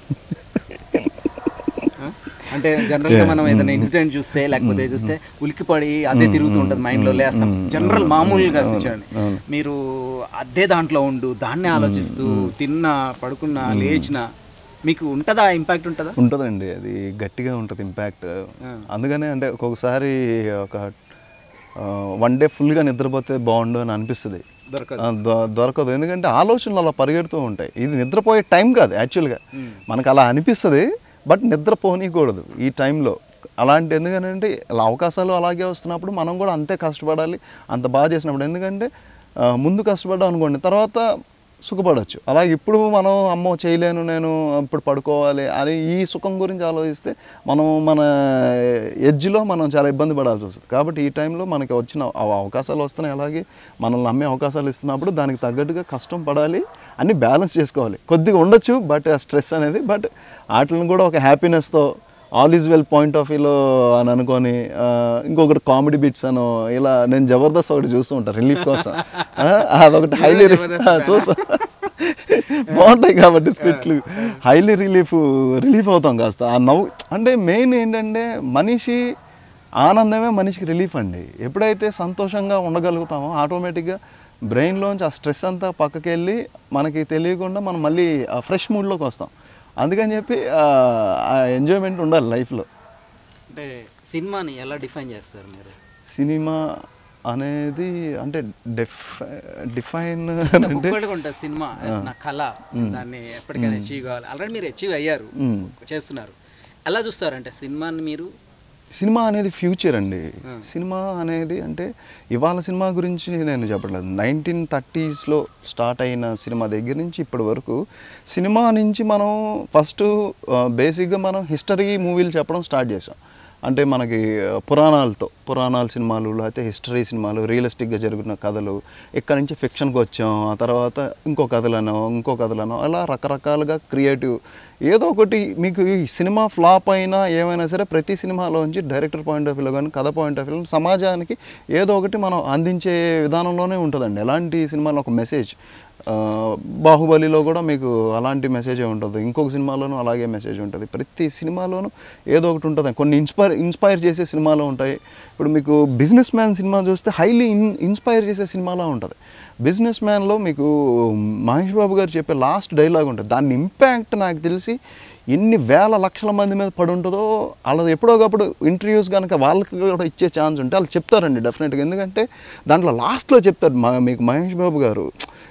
అంటే జనరల్గా మనం ఏదైనా ఇన్సిడెంట్ చూస్తే లేకపోతే చూస్తే ఉలికిపడి అదే తిరుగుతూ ఉంటుంది మైండ్లో, లేస్తాం జనరల్ మామూలుగా సిచ్యువేషన్. మీరు అదే దాంట్లో ఉండు, దాన్నే ఆలోచిస్తూ తిన్నా పడుకున్నా లేచినా మీకు ఉంటుందా ఇంపాక్ట్? ఉంటుందండి, అది గట్టిగా ఉంటుంది ఇంపాక్ట్. అందుకనే అంటే ఒక్కొక్కసారి ఒక 1 డే ఫుల్గా నిద్రపోతే బాగుండు అని అనిపిస్తుంది, దొరకదు. ఎందుకంటే ఆలోచనలు అలా పరిగెడుతూ ఉంటాయి. ఇది నిద్రపోయే టైం కాదు యాక్చువల్గా, మనకు అలా అనిపిస్తుంది, బట్ నిద్రపోనీయకూడదు ఈ టైంలో. అలాంటి ఎందుకంటే అవకాశాలు అలాగే వస్తున్నప్పుడు మనం కూడా అంతే కష్టపడాలి, అంత బాగా చేసినప్పుడు. ఎందుకంటే ముందు కష్టపడ్డాం అనుకోండి, తర్వాత సుఖపడవచ్చు. అలాగే ఇప్పుడు మనం అమ్మో చేయలేను నేను ఇప్పుడు పడుకోవాలి అని ఈ సుఖం గురించి ఆలోచిస్తే మనం మన ఎడ్జ్లో మనం చాలా ఇబ్బంది పడాల్సి వస్తుంది. కాబట్టి ఈ టైంలో మనకి వచ్చిన అవకాశాలు వస్తున్నాయి, అలాగే మనల్ని నమ్మే అవకాశాలు ఇస్తున్నప్పుడు దానికి తగ్గట్టుగా కష్టం పడాలి, అన్నీ బ్యాలెన్స్ చేసుకోవాలి. కొద్దిగా ఉండొచ్చు బట్ ఆ స్ట్రెస్ అనేది, బట్ వాటిని కూడా ఒక హ్యాపీనెస్తో all is well point of వ్యూలో అని అనుకొని, ఇంకొకటి కామెడీ బిట్స్ అను ఇలా నేను జబర్దస్త్ ఒకటి చూస్తూ ఉంటాను రిలీఫ్ కోసం, అదొకటి హైలీ చూస్తా, బాగుంటాయి కాబట్టి స్క్రిప్ట్లు హైలీ రిలీఫ్ అవుతాం కాస్త ఆ నవ్వు. అంటే మెయిన్ ఏంటంటే మనిషి ఆనందమే మనిషికి రిలీఫ్ అండి. ఎప్పుడైతే సంతోషంగా ఉండగలుగుతామో ఆటోమేటిక్గా బ్రెయిన్లోంచి ఆ స్ట్రెస్ అంతా పక్కకి వెళ్ళి మనకి తెలియకుండా మనం మళ్ళీ ఆ ఫ్రెష్ మూడ్లోకి వస్తాం. అందుకని చెప్పి ఆ ఎంజాయ్మెంట్ ఉండాలి లైఫ్లో. అంటే సినిమాని ఎలా డిఫైన్ చేస్తారు మీరు? సినిమా అనేది అంటే డిఫైన్ ఉంటుంది సినిమా నా కళ, దాన్ని ఎప్పటికైనా అచీవ్ కావాలి. ఆల్రెడీ మీరు అచీవ్ అయ్యారు, చేస్తున్నారు. ఎలా చూస్తారంటే సినిమాని మీరు? సినిమా అనేది ఫ్యూచర్ అండి. సినిమా అనేది అంటే ఇవాళ సినిమా గురించి నేను చెప్పట్లేదు, 1930s స్టార్ట్ అయిన సినిమా దగ్గర నుంచి ఇప్పటి వరకు సినిమా నుంచి మనం ఫస్ట్ బేసిక్గా మనం హిస్టరీ మూవీలు చెప్పడం స్టార్ట్ చేసాం. అంటే మనకి పురాణాల సినిమాలు, లేకపోతే హిస్టరీ సినిమాలు, రియలిస్టిక్గా జరుగుతున్న కథలు, ఇక్కడ నుంచి ఫిక్షన్కి వచ్చాం, ఆ తర్వాత ఇంకో కథలను అలా రకరకాలుగా క్రియేటివ్ ఏదో ఒకటి. మీకు ఈ సినిమా ఫ్లాప్ అయినా ఏమైనా సరే ప్రతి సినిమాలోంచి డైరెక్టర్ పాయింట్ ఆఫ్ వ్యూలో కానీ కథ పాయింట్ ఆఫ్ వ్యూలో సమాజానికి ఏదో ఒకటి మనం అందించే విధానంలోనే ఉంటుందండి. ఎలాంటి సినిమాలో ఒక మెసేజ్ బాహుబలిలో కూడా మీకు అలాంటి మెసేజే ఉంటుంది, ఇంకొక సినిమాలోనూ అలాగే మెసేజ్ ఉంటుంది. ప్రతి సినిమాలోనూ ఏదో ఒకటి ఉంటుంది. కొన్ని ఇన్స్పైర్ చేసే సినిమాలో ఉంటాయి. ఇప్పుడు మీకు బిజినెస్ మ్యాన్ సినిమా చూస్తే హైలీ ఇన్స్పైర్ చేసే సినిమాలో ఉంటుంది. బిజినెస్ మ్యాన్లో మీకు మహేష్ బాబు గారు చెప్పే లాస్ట్ డైలాగ్ ఉంటుంది. దాని ఇంపాక్ట్ నాకు తెలిసి ఎన్ని వేల లక్షల మంది మీద పడి ఉంటుందో. అలా ఎప్పుడో ఒకప్పుడు ఇంటర్వ్యూస్ కనుక వాళ్ళకి కూడా ఇచ్చే ఛాన్స్ ఉంటే వాళ్ళు చెప్తారండి డెఫినెట్గా. ఎందుకంటే దాంట్లో లాస్ట్లో చెప్తారు మీకు మహేష్ బాబు గారు,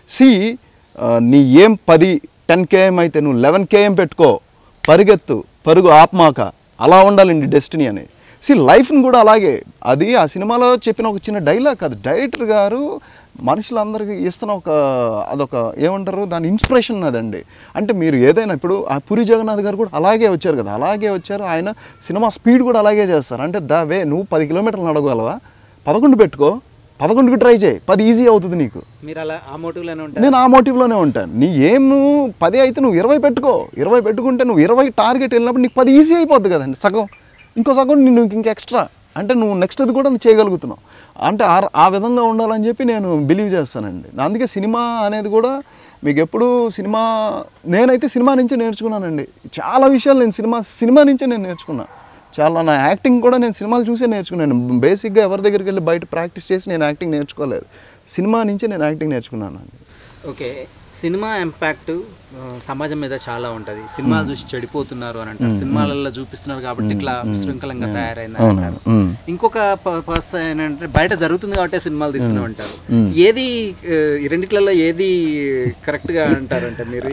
నీ ఏం 10 km అయితే నువ్వు 11 km పెట్టుకో, పరుగు ఆత్మాక, అలా ఉండాలండి డెస్టినీ అనేది. లైఫ్ని కూడా అలాగే. అది ఆ సినిమాలో చెప్పిన ఒక చిన్న డైలాగ్ కాదు, డైరెక్టర్ గారు మనుషులందరికీ ఇస్తున్న అదొక ఏమంటారు దాని ఇన్స్పిరేషన్ అదండి. అంటే మీరు ఏదైనా ఇప్పుడు ఆ పూరి జగన్నాథ్ గారు కూడా అలాగే వచ్చారు కదా, అలాగే వచ్చారు. ఆయన సినిమా స్పీడ్ కూడా అలాగే చేస్తారు. అంటే నువ్వు 10 కిలోమీటర్లు నడగలవా, 11 పెట్టుకో, 11కి ట్రై చేయి, 10 ఈజీ అవుతుంది నీకు. మీరు అలా ఆ మోటివ్లోనే ఉంటారు? నేను ఆ మోటివ్లోనే ఉంటాను. నీ నువ్వు 10 అయితే నువ్వు 20 పెట్టుకో, 20 పెట్టుకుంటే నువ్వు 20 టార్గెట్ వెళ్ళినప్పుడు నీకు 10 ఈజీ అయిపోద్ది కదండి. సగం ఇంకో సగం నువ్వు ఇంక ఎక్స్ట్రా అంటే నువ్వు నెక్స్ట్ది కూడా నువ్వు చేయగలుగుతున్నావు. అంటే ఆ విధంగా ఉండాలని చెప్పి నేను బిలీవ్ చేస్తానండి. అందుకే సినిమా అనేది కూడా మీకు ఎప్పుడు నేనైతే సినిమా నుంచే నేర్చుకున్నానండి. చాలా విషయాలు నేను సినిమా నుంచే నేను నేర్చుకున్నాను. చాలా నా యాక్టింగ్ కూడా నేను సినిమాలు చూసే నేర్చుకున్నాను. బేసిక్గా ఎవరి దగ్గరికి వెళ్ళి బయట ప్రాక్టీస్ చేసి నేను యాక్టింగ్ నేర్చుకోలేదు, సినిమా నుంచే నేను యాక్టింగ్ నేర్చుకున్నానండి. ఓకే, సినిమా ఇంపాక్ట్ సమాజం మీద చాలా ఉంటుంది. సినిమాలు చూసి చెడిపోతున్నారు అని అంటారు, సినిమాలలో చూపిస్తున్నారు కాబట్టి ఇట్లా విశృంఖలంగా తయారైందని అంటారు. ఇంకొక పర్సన్ ఏంటంటే బయట జరుగుతుంది కాబట్టి సినిమాలు తీస్తూనే ఉంటారు. ఏది రెండిట్లలో ఏది కరెక్ట్ గా అంటారు అంటే మీరు?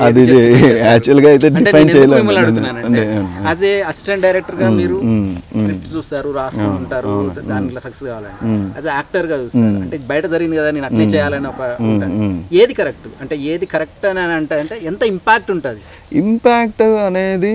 మిమ్మల్ని అడుగుతున్నానండి, యాజ్ ఏ అసిస్టెంట్ డైరెక్టర్ గా మీరు స్క్రిప్ట్ చూస్తారు, రాసుకుని ఉంటారు, దాంట్లో సక్సెస్ కావాలని. యాజ్ యాక్టర్ గా చూస్తారు, అంటే బయట జరిగింది కదా నేను అట్లే చేయాలని ఒక ఉంటుంది. ఏది కరెక్ట్ అంటే ఏది కరెక్ట్ అని అంటే ఎంత ఇంపాక్ట్ ఉంటుంది? ఇంపాక్ట్ అనేది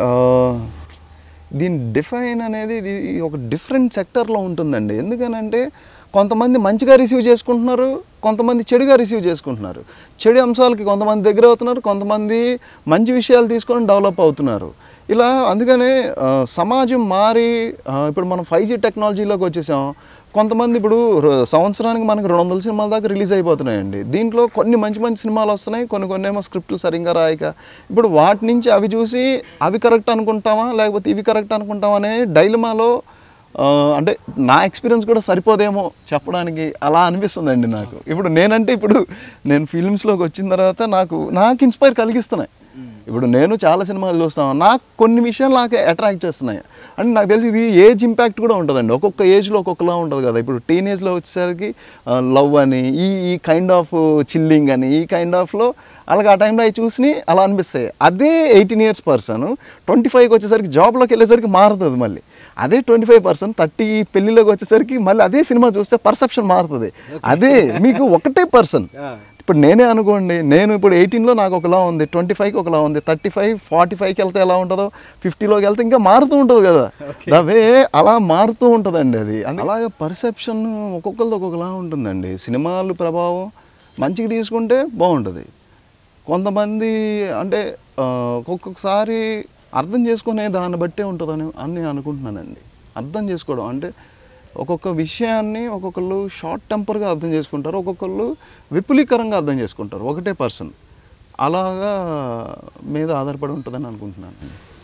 దీని డిఫైన్ అనేది ఇది ఒక డిఫరెంట్ సెక్టర్లో ఉంటుందండి. ఎందుకనంటే కొంతమంది మంచిగా రిసీవ్ చేసుకుంటున్నారు, కొంతమంది చెడుగా రిసీవ్ చేసుకుంటున్నారు. చెడు అంశాలకి కొంతమంది దగ్గర అవుతున్నారు, కొంతమంది మంచి విషయాలు తీసుకొని డెవలప్ అవుతున్నారు. ఇలా అందుకనే సమాజం మారి ఇప్పుడు మనం 5G టెక్నాలజీలోకి వచ్చేసాం. కొంతమంది ఇప్పుడు సంవత్సరానికి మనకు 200 సినిమాల దాకా రిలీజ్ అయిపోతున్నాయండి. దీంట్లో కొన్ని మంచి సినిమాలు వస్తున్నాయి, కొన్ని ఏమో స్క్రిప్ట్లు సరిగ్గా రాయక. ఇప్పుడు వాటి నుంచి అవి చూసి అవి కరెక్ట్ అనుకుంటామా లేకపోతే ఇవి కరెక్ట్ అనుకుంటామా అనే డైలమాలో అంటే నా ఎక్స్పీరియన్స్ కూడా సరిపోదేమో చెప్పడానికి అలా అనిపిస్తుందండి నాకు. ఇప్పుడు నేను ఫిల్మ్స్లోకి వచ్చిన తర్వాత నాకు ఇన్స్పైర్ కలిగిస్తున్నాయి. ఇప్పుడు నేను చాలా సినిమాలు చూస్తాను, నాకు కొన్ని విషయాలు నాకు అట్రాక్ట్ చేస్తున్నాయి. అంటే నాకు తెలిసి ఇది ఏజ్ ఇంపాక్ట్ కూడా ఉంటుందండి. ఒక్కొక్క ఏజ్లో ఒక్కొక్కలా ఉంటుంది కదా. ఇప్పుడు టీనేజ్లో వచ్చేసరికి లవ్ అని, ఈ కైండ్ ఆఫ్ చిల్లింగ్ అని, ఈ కైండ్ ఆఫ్లో అలాగే ఆ టైంలో అవి చూసి అలా అనిపిస్తాయి. అదే 18 years పర్సన్ 25కి వచ్చేసరికి జాబ్లోకి వెళ్ళేసరికి మారుతుంది. మళ్ళీ అదే 25% 30 పెళ్ళిలోకి వచ్చేసరికి మళ్ళీ అదే సినిమా చూస్తే పర్సెప్షన్ మారుతుంది. అదే మీకు ఒకటే పర్సన్. ఇప్పుడు నేనే అనుకోండి, నేను ఇప్పుడు 18లో నాకు ఒకలా ఉంది, 25కి ఒకలా ఉంది, 35 45కి వెళ్తే ఎలా ఉంటుందో 50లోకి వెళ్తే ఇంకా మారుతూ ఉంటుంది కదా. అవే అలా మారుతూ ఉంటుందండి. అది అలాగే పర్సెప్షన్ ఒక్కొక్కరిది ఒక్కొక్కలా ఉంటుందండి. సినిమాలు ప్రభావం మంచిగా తీసుకుంటే బాగుంటుంది. కొంతమంది అంటే ఒక్కొక్కసారి అర్థం చేసుకునే దాన్ని బట్టే ఉంటుందని అనుకుంటున్నానండి. అర్థం చేసుకోవడం అంటే ఒక్కొక్క విషయాన్ని ఒక్కొక్కళ్ళు షార్ట్ టెంపర్గా అర్థం చేసుకుంటారు, ఒక్కొక్కళ్ళు విపులీకరంగా అర్థం చేసుకుంటారు. ఒకటే పర్సన్ అలాగా మీద ఆధారపడి ఉంటుందని అనుకుంటున్నాను.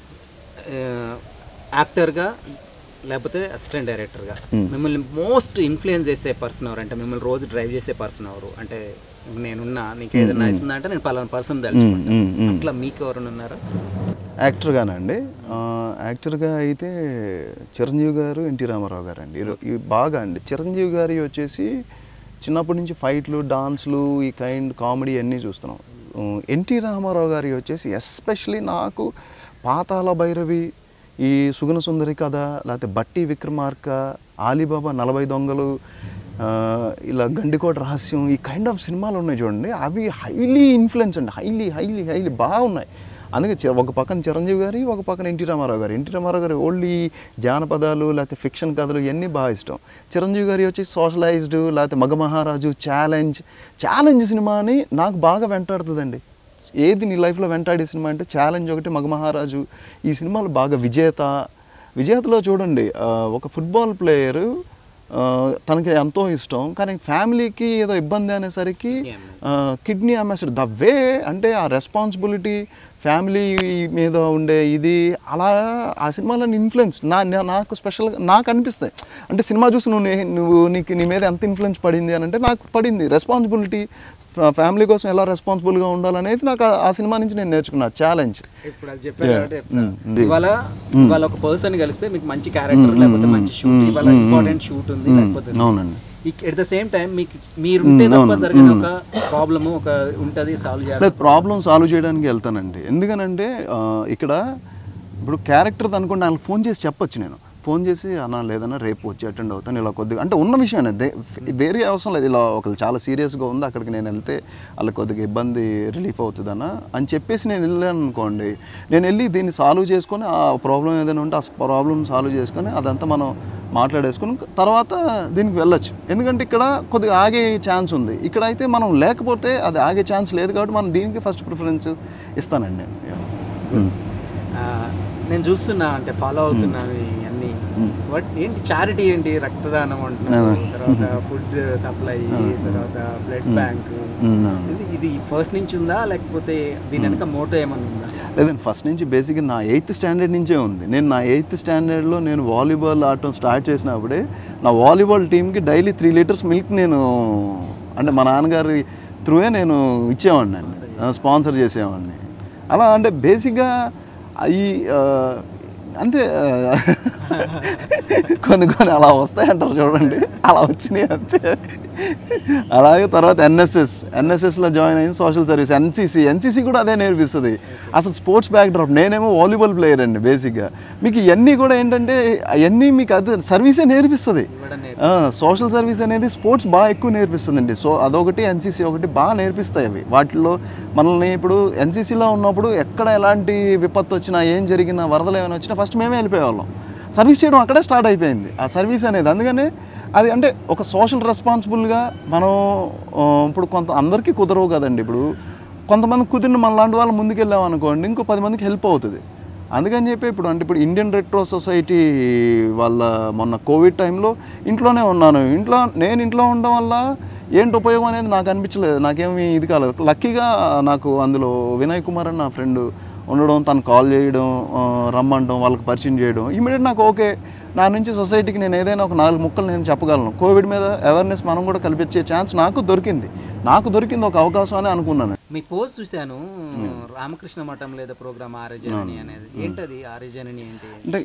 యాక్టర్గా లేకపోతే అసిస్టెంట్ డైరెక్టర్గా మిమ్మల్ని మోస్ట్ ఇన్ఫ్లుయెన్స్ చేసే పర్సన్ ఎవరు? అంటే మిమ్మల్ని రోజు డ్రైవ్ చేసే పర్సన్ ఎవరు? అంటే నీకు ఏదైనా అవుతుందా అంటే నేను పలానా పర్సన్ తెలుసుకుంటాను, అట్లా మీకు ఎవరైనా ఉన్నారా? యాక్టర్గానండి, యాక్టర్గా అయితే చిరంజీవి గారు, ఎన్టీ రామారావు గారు అండి. బాగా అండి. చిరంజీవి గారి వచ్చేసి చిన్నప్పటి నుంచి ఫైట్లు, డాన్స్లు, ఈ కైండ్ కామెడీ అన్నీ చూస్తున్నాం. ఎన్టీ రామారావు గారి వచ్చేసి ఎస్పెషలీ నాకు పాతాళ భైరవి, ఈ సుగుణ సుందరి కథ, లేకపోతే బట్టి విక్రమార్క, ఆలీబాబా 40 దొంగలు, ఇలా గండికోట రహస్యం, ఈ కైండ్ ఆఫ్ సినిమాలు ఉన్నాయి చూడండి. అవి హైలీ ఇన్ఫ్లుయెన్స్ అండి, హైలీ బాగున్నాయి. అందుకే ఒక పక్కన చిరంజీవి గారి, ఒక పక్కన ఎన్టీ రామారావు గారు. ఎన్టీ రామారావు గారి ఓన్లీ జానపదాలు లేకపోతే ఫిక్షన్ కథలు ఇవన్నీ బాగా ఇష్టం. చిరంజీవి గారి వచ్చి సోషలైజ్డ్ లేకపోతే మగమహారాజు, ఛాలెంజ్ సినిమా అని నాకు బాగా వెంటాడుతుందండి. ఏది నీ లైఫ్లో వెంటాడే సినిమా అంటే ఛాలెంజ్ ఒకటి, మగమహారాజు. ఈ సినిమాలు బాగా విజేతలో చూడండి, ఒక ఫుట్బాల్ ప్లేయరు తనకి ఎంతో ఇష్టం, కానీ ఫ్యామిలీకి ఏదో ఇబ్బంది అనేసరికి కిడ్నీ అమ్మేసాడు. ద వే అంటే ఆ రెస్పాన్సిబిలిటీ ఫ్యామిలీ మీద ఉండే ఇది అలా ఆ సినిమాలో ఇన్ఫ్లుయెన్స్ నాకు స్పెషల్గా నాకు అనిపిస్తాయి. అంటే సినిమా చూసి నీ మీద ఎంత ఇన్ఫ్లుయెన్స్ పడింది అని అంటే నాకు పడింది. రెస్పాన్సిబిలిటీ, ఫ్యామిలీ కోసం ఎలా రెస్పాన్సిబుల్గా ఉండాలనేది నాకు ఆ సినిమా నుంచి నేను నేర్చుకున్నా ఛాలెంజ్. ఇప్పుడు అది చెప్పారు ఇవాళ ఒక పర్సన్ కలిస్తే మీకు మంచి క్యారెక్టర్ లేకపోతే మంచి షూట్, ఇవాళ ఇంపార్టెంట్ షూట్ ఉంది లేకపోతే, అవునండి, ఎట్ ద సేమ్ టైం మీరు ఉంటే తప్ప జరిగిన ఒక ప్రాబ్లమ్ ఒక ఉంటుంది సాల్వ్ చేయాలి. ప్రాబ్లం సాల్వ్ చేయడానికి వెళ్తానండి. ఎందుకనంటే ఇక్కడ ఇప్పుడు క్యారెక్టర్ అనుకోండి, వాళ్ళకి ఫోన్ చేసి చెప్పొచ్చు, నేను ఫోన్ చేసి అన్నా లేదన్నా రేపు వచ్చి అటెండ్ అవుతాను ఇలా కొద్దిగా, అంటే ఉన్న విషయం వేరే అవసరం లేదు. ఇలా ఒకళ్ళు చాలా సీరియస్గా ఉంది అక్కడికి నేను వెళ్తే వాళ్ళకి కొద్దిగా ఇబ్బంది రిలీఫ్ అవుతుందన్న అని చెప్పేసి నేను వెళ్ళాను అనుకోండి, నేను వెళ్ళి దీన్ని సాల్వ్ చేసుకొని ఆ ప్రాబ్లం ఏదైనా ఉంటే ఆ ప్రాబ్లం సాల్వ్ చేసుకొని అదంతా మనం మాట్లాడేసుకుని తర్వాత దీనికి వెళ్ళొచ్చు. ఎందుకంటే ఇక్కడ కొద్దిగా ఆగే ఛాన్స్ ఉంది, ఇక్కడ అయితే మనం లేకపోతే అది ఆగే ఛాన్స్ లేదు కాబట్టి మనం దీనికి ఫస్ట్ ప్రిఫరెన్స్ ఇస్తానండి. నేను చూస్తున్నా అంటే ఫాలో అవుతున్నాను అన్నీ. ఏంటి చారిటీ ఏంటి, రక్తదానం అంటున్నారు, తర్వాత ఫుడ్ సప్లై, తర్వాత బ్లడ్ బ్యాంక్, ఇది ఫస్ట్ నుంచి ఉందా లేకపోతే దీని వెనక మోటో ఏమన్నా ఉందా? లేదండి, ఫస్ట్ నుంచి బేసిక్గా నా 8th స్టాండర్డ్ నుంచే ఉంది. నేను నా 8th స్టాండర్డ్లో నేను వాలీబాల్ ఆడటం స్టార్ట్ చేసినప్పుడే నా వాలీబాల్ టీంకి డైలీ 3 లీటర్స్ మిల్క్ నేను అంటే మా నాన్నగారి త్రూయే నేను ఇచ్చేవాడిని అండి, స్పాన్సర్ చేసేవాడిని. అలా అంటే బేసిక్గా అవి అంటే కొన్ని అలా వస్తాయంటారు చూడండి, అలా వచ్చినాయి అంతే. అలాగే తర్వాత ఎన్ఎస్ఎస్లో జాయిన్ అయింది, సోషల్ సర్వీస్, ఎన్సీసీ కూడా అదే నేర్పిస్తుంది. అసలు స్పోర్ట్స్ బ్యాక్డ్రాప్, నేనేమో వాలీబాల్ ప్లేయర్ అండి. బేసిక్గా మీకు ఇవన్నీ కూడా ఏంటంటే అవన్నీ మీకు అదే సర్వీసే నేర్పిస్తుంది. సోషల్ సర్వీస్ అనేది స్పోర్ట్స్ బాగా ఎక్కువ నేర్పిస్తుందండి. సో అదొకటి, ఎన్సీసీ ఒకటి బాగా నేర్పిస్తాయి అవి. వాటిల్లో మనల్ని ఇప్పుడు ఎన్సీసీలో ఉన్నప్పుడు ఎక్కడ ఎలాంటి విపత్తు వచ్చినా, ఏం జరిగినా, వరదలు ఏమైనా వచ్చినా ఫస్ట్ మేమే వెళ్ళిపోయేవాళ్ళం. సర్వీస్ చేయడం అక్కడే స్టార్ట్ అయిపోయింది ఆ సర్వీస్ అనేది. అందుకనే అది అంటే ఒక సోషల్ రెస్పాన్సిబుల్గా మనం ఇప్పుడు అందరికీ కుదరవు కదండి. ఇప్పుడు కొంతమంది కుదిరిన మన లాంటి వాళ్ళు ముందుకెళ్ళాం అనుకోండి, ఇంకో 10 మందికి హెల్ప్ అవుతుంది. అందుకని చెప్పి ఇప్పుడు ఇండియన్ రెడ్ క్రాస్ సొసైటీ వాళ్ళ మొన్న కోవిడ్ టైంలో ఇంట్లోనే ఉన్నాను. నేను ఇంట్లో ఉండడం వల్ల ఏంటి ఉపయోగం అనేది నాకు అనిపించలేదు, నాకేమీ ఇది కాలేదు. లక్కీగా నాకు అందులో వినయ్ కుమార్ అని నా ఫ్రెండ్ ఉండడం, తను కాల్ చేయడం, రమ్మంటాం, వాళ్ళకి పరిచయం చేయడం, ఇమీడియట్ నాకు ఓకే, నా నుంచి సొసైటీకి నేను ఏదైనా ఒక 4 ముక్కలు నేను చెప్పగలను. కోవిడ్ మీద అవేర్నెస్ మనం కూడా కల్పించే ఛాన్స్ నాకు దొరికింది ఒక అవకాశం అని అనుకున్నాను. మీ పోస్ట్ చూశాను, రామకృష్ణ మఠం లేదా ప్రోగ్రామ్ ఆర్యజనని అనేది, ఏంటది ఆర్యజనని ఏంటి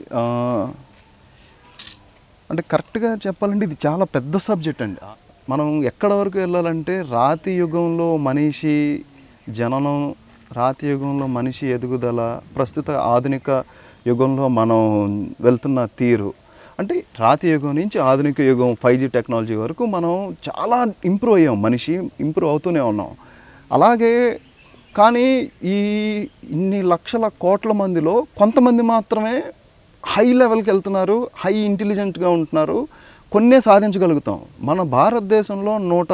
అంటే కరెక్ట్గా చెప్పాలంటే ఇది చాలా పెద్ద సబ్జెక్ట్ అండి. మనం ఎక్కడ వరకు వెళ్ళాలంటే రాతి యుగంలో మనిషి జననం, రాతి యుగంలో మనిషి ఎదుగుదల, ప్రస్తుత ఆధునిక యుగంలో మనం వెళ్తున్న తీరు, అంటే రాతి యుగం నుంచి ఆధునిక యుగం 5G టెక్నాలజీ వరకు మనం చాలా ఇంప్రూవ్ అయ్యాం, మనిషి ఇంప్రూవ్ అవుతూనే ఉన్నాం. అలాగే కానీ ఇన్ని లక్షల కోట్ల మందిలో కొంతమంది మాత్రమే హై లెవెల్కి వెళ్తున్నారు, హై ఇంటెలిజెంట్గా ఉంటున్నారు, కొన్నే సాధించగలుగుతాం. మన భారతదేశంలో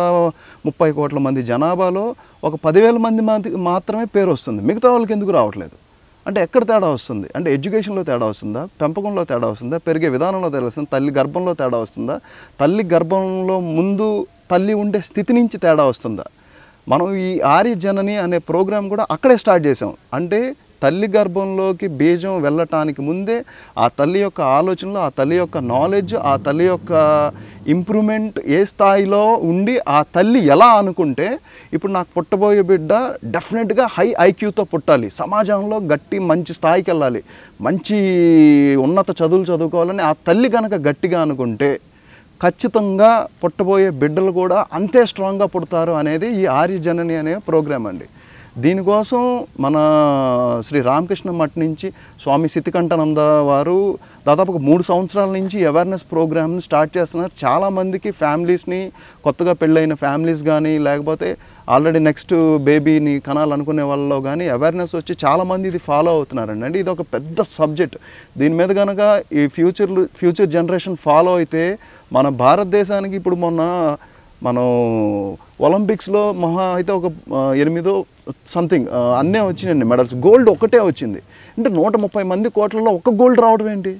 130 కోట్ల మంది జనాభాలో ఒక 10,000 మంది మాత్రమే పేరు వస్తుంది. మిగతా వాళ్ళకి ఎందుకు రావట్లేదు అంటే ఎక్కడ తేడా వస్తుంది అంటే ఎడ్యుకేషన్లో తేడా వస్తుందా, పెంపకంలో తేడా వస్తుందా, పెరిగే విధానంలో తేడా వస్తుందా, తల్లి గర్భంలో తేడా వస్తుందా, తల్లి గర్భంలో ముందు తల్లి ఉండే స్థితి నుంచి తేడా వస్తుందా? మనం ఈ ఆర్యజనని అనే ప్రోగ్రాం కూడా అక్కడే స్టార్ట్ చేసాం. అంటే తల్లి గర్భంలోకి బీజం వెళ్ళటానికి ముందే ఆ తల్లి యొక్క ఆలోచనలు, ఆ తల్లి యొక్క నాలెడ్జ్, ఆ తల్లి యొక్క ఇంప్రూవ్మెంట్ ఏ స్థాయిలో ఉండి ఆ తల్లి ఎలా అనుకుంటే ఇప్పుడు నాకు పుట్టబోయే బిడ్డ డెఫినెట్గా హై ఐక్యూతో పుట్టాలి, సమాజంలో గట్టి మంచి స్థాయికి వెళ్ళాలి, మంచి ఉన్నత చదువులు చదువుకోవాలని ఆ తల్లి కనుక గట్టిగా అనుకుంటే ఖచ్చితంగా పుట్టబోయే బిడ్డలు కూడా అంతే స్ట్రాంగ్గా పుడతారు అనేది ఈ ఆర్యజనని అనే ప్రోగ్రాం అండి. దీనికోసం మన శ్రీ రామకృష్ణ మఠ్ నుంచి స్వామి సితికంఠానంద వారు దాదాపుగా 3 సంవత్సరాల నుంచి అవేర్నెస్ ప్రోగ్రామ్ని స్టార్ట్ చేస్తున్నారు. చాలామందికి ఫ్యామిలీస్ని, కొత్తగా పెళ్ళైన ఫ్యామిలీస్ కానీ, లేకపోతే ఆల్రెడీ నెక్స్ట్ బేబీని కనాలనుకునే వాళ్ళలో కానీ అవేర్నెస్ వచ్చి చాలామంది ఇది ఫాలో అవుతున్నారండి. అంటే ఇది ఒక పెద్ద సబ్జెక్ట్. దీని మీద కనుక ఈ ఫ్యూచర్ జనరేషన్ ఫాలో అయితే మన భారతదేశానికి ఇప్పుడు మొన్న మనం ఒలింపిక్స్లో మహా అయితే ఒక 8 సంథింగ్ అన్నీ వచ్చినాయండి మెడల్స్. గోల్డ్ ఒకటే వచ్చింది. అంటే 130 మంది కోట్లలో ఒక్క గోల్డ్ రావడం ఏంటి?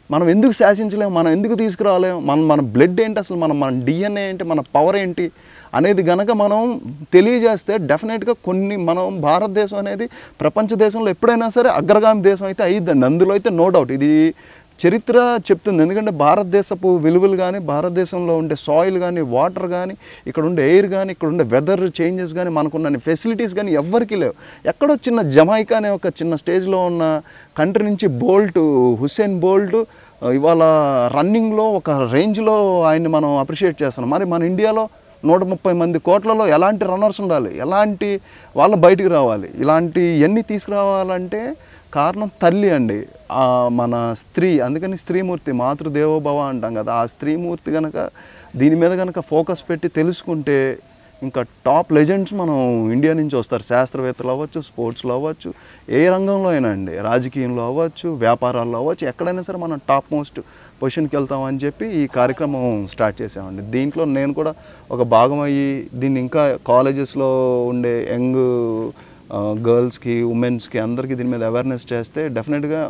మనం ఎందుకు శాసించలేము, మనం ఎందుకు తీసుకురాలేము, మన బ్లడ్ ఏంటి అసలు, మన డిఎన్ఏ ఏంటి, మన పవర్ ఏంటి అనేది గనక మనం తెలియజేస్తే డెఫినెట్గా మనం భారతదేశం అనేది ప్రపంచ దేశంలో ఎప్పుడైనా సరే అగ్రగామి దేశం అయితే అయ్యిద్దండి. అందులో అయితే నో డౌట్. ఇది చరిత్ర చెప్తుంది. ఎందుకంటే భారతదేశపు విలువలు కానీ, భారతదేశంలో ఉండే సాయిల్ కానీ, వాటర్ కానీ, ఇక్కడ ఉండే ఎయిర్ కానీ, ఇక్కడ ఉండే వెదర్ చేంజెస్ కానీ, మనకున్న ఫెసిలిటీస్ కానీ ఎవ్వరికీ లేవు. ఎక్కడో చిన్న జమైకా అనే ఒక చిన్న స్టేజ్లో ఉన్న కంట్రీ నుంచి హుస్సేన్ బోల్ట్ ఇవాళ రన్నింగ్లో ఒక రేంజ్లో ఆయన్ని మనం అప్రిషియేట్ చేస్తున్నాం. మరి మన ఇండియాలో 130 మంది కోట్లలో ఎలాంటి రన్నర్స్ ఉండాలి, ఎలాంటి వాళ్ళు బయటికి రావాలి, ఇలాంటి ఇవన్నీ తీసుకురావాలంటే కారణం తల్లి అండి, మన స్త్రీ. అందుకని స్త్రీమూర్తి, మాతృదేవోభవ అంటాం కదా. ఆ స్త్రీమూర్తి కనుక దీని మీద కనుక ఫోకస్ పెట్టి తెలుసుకుంటే ఇంకా టాప్ లెజెండ్స్ మనం ఇండియా నుంచి వస్తారు. శాస్త్రవేత్తలు అవ్వచ్చు, స్పోర్ట్స్లో అవ్వచ్చు, ఏ రంగంలో అయినా అండి, రాజకీయంలో అవ్వచ్చు, వ్యాపారాల్లో అవ్వచ్చు, ఎక్కడైనా సరే మనం టాప్ మోస్ట్ పొజిషన్కి వెళ్తామని చెప్పి ఈ కార్యక్రమం స్టార్ట్ చేసామండి. దీంట్లో నేను కూడా ఒక భాగం అయ్యి దీన్ని ఇంకా కాలేజెస్లో ఉండే యంగ్ గర్ల్స్కి, ఉమెన్స్కి అందరికీ దీని మీద అవేర్నెస్ చేస్తే డెఫినెట్గా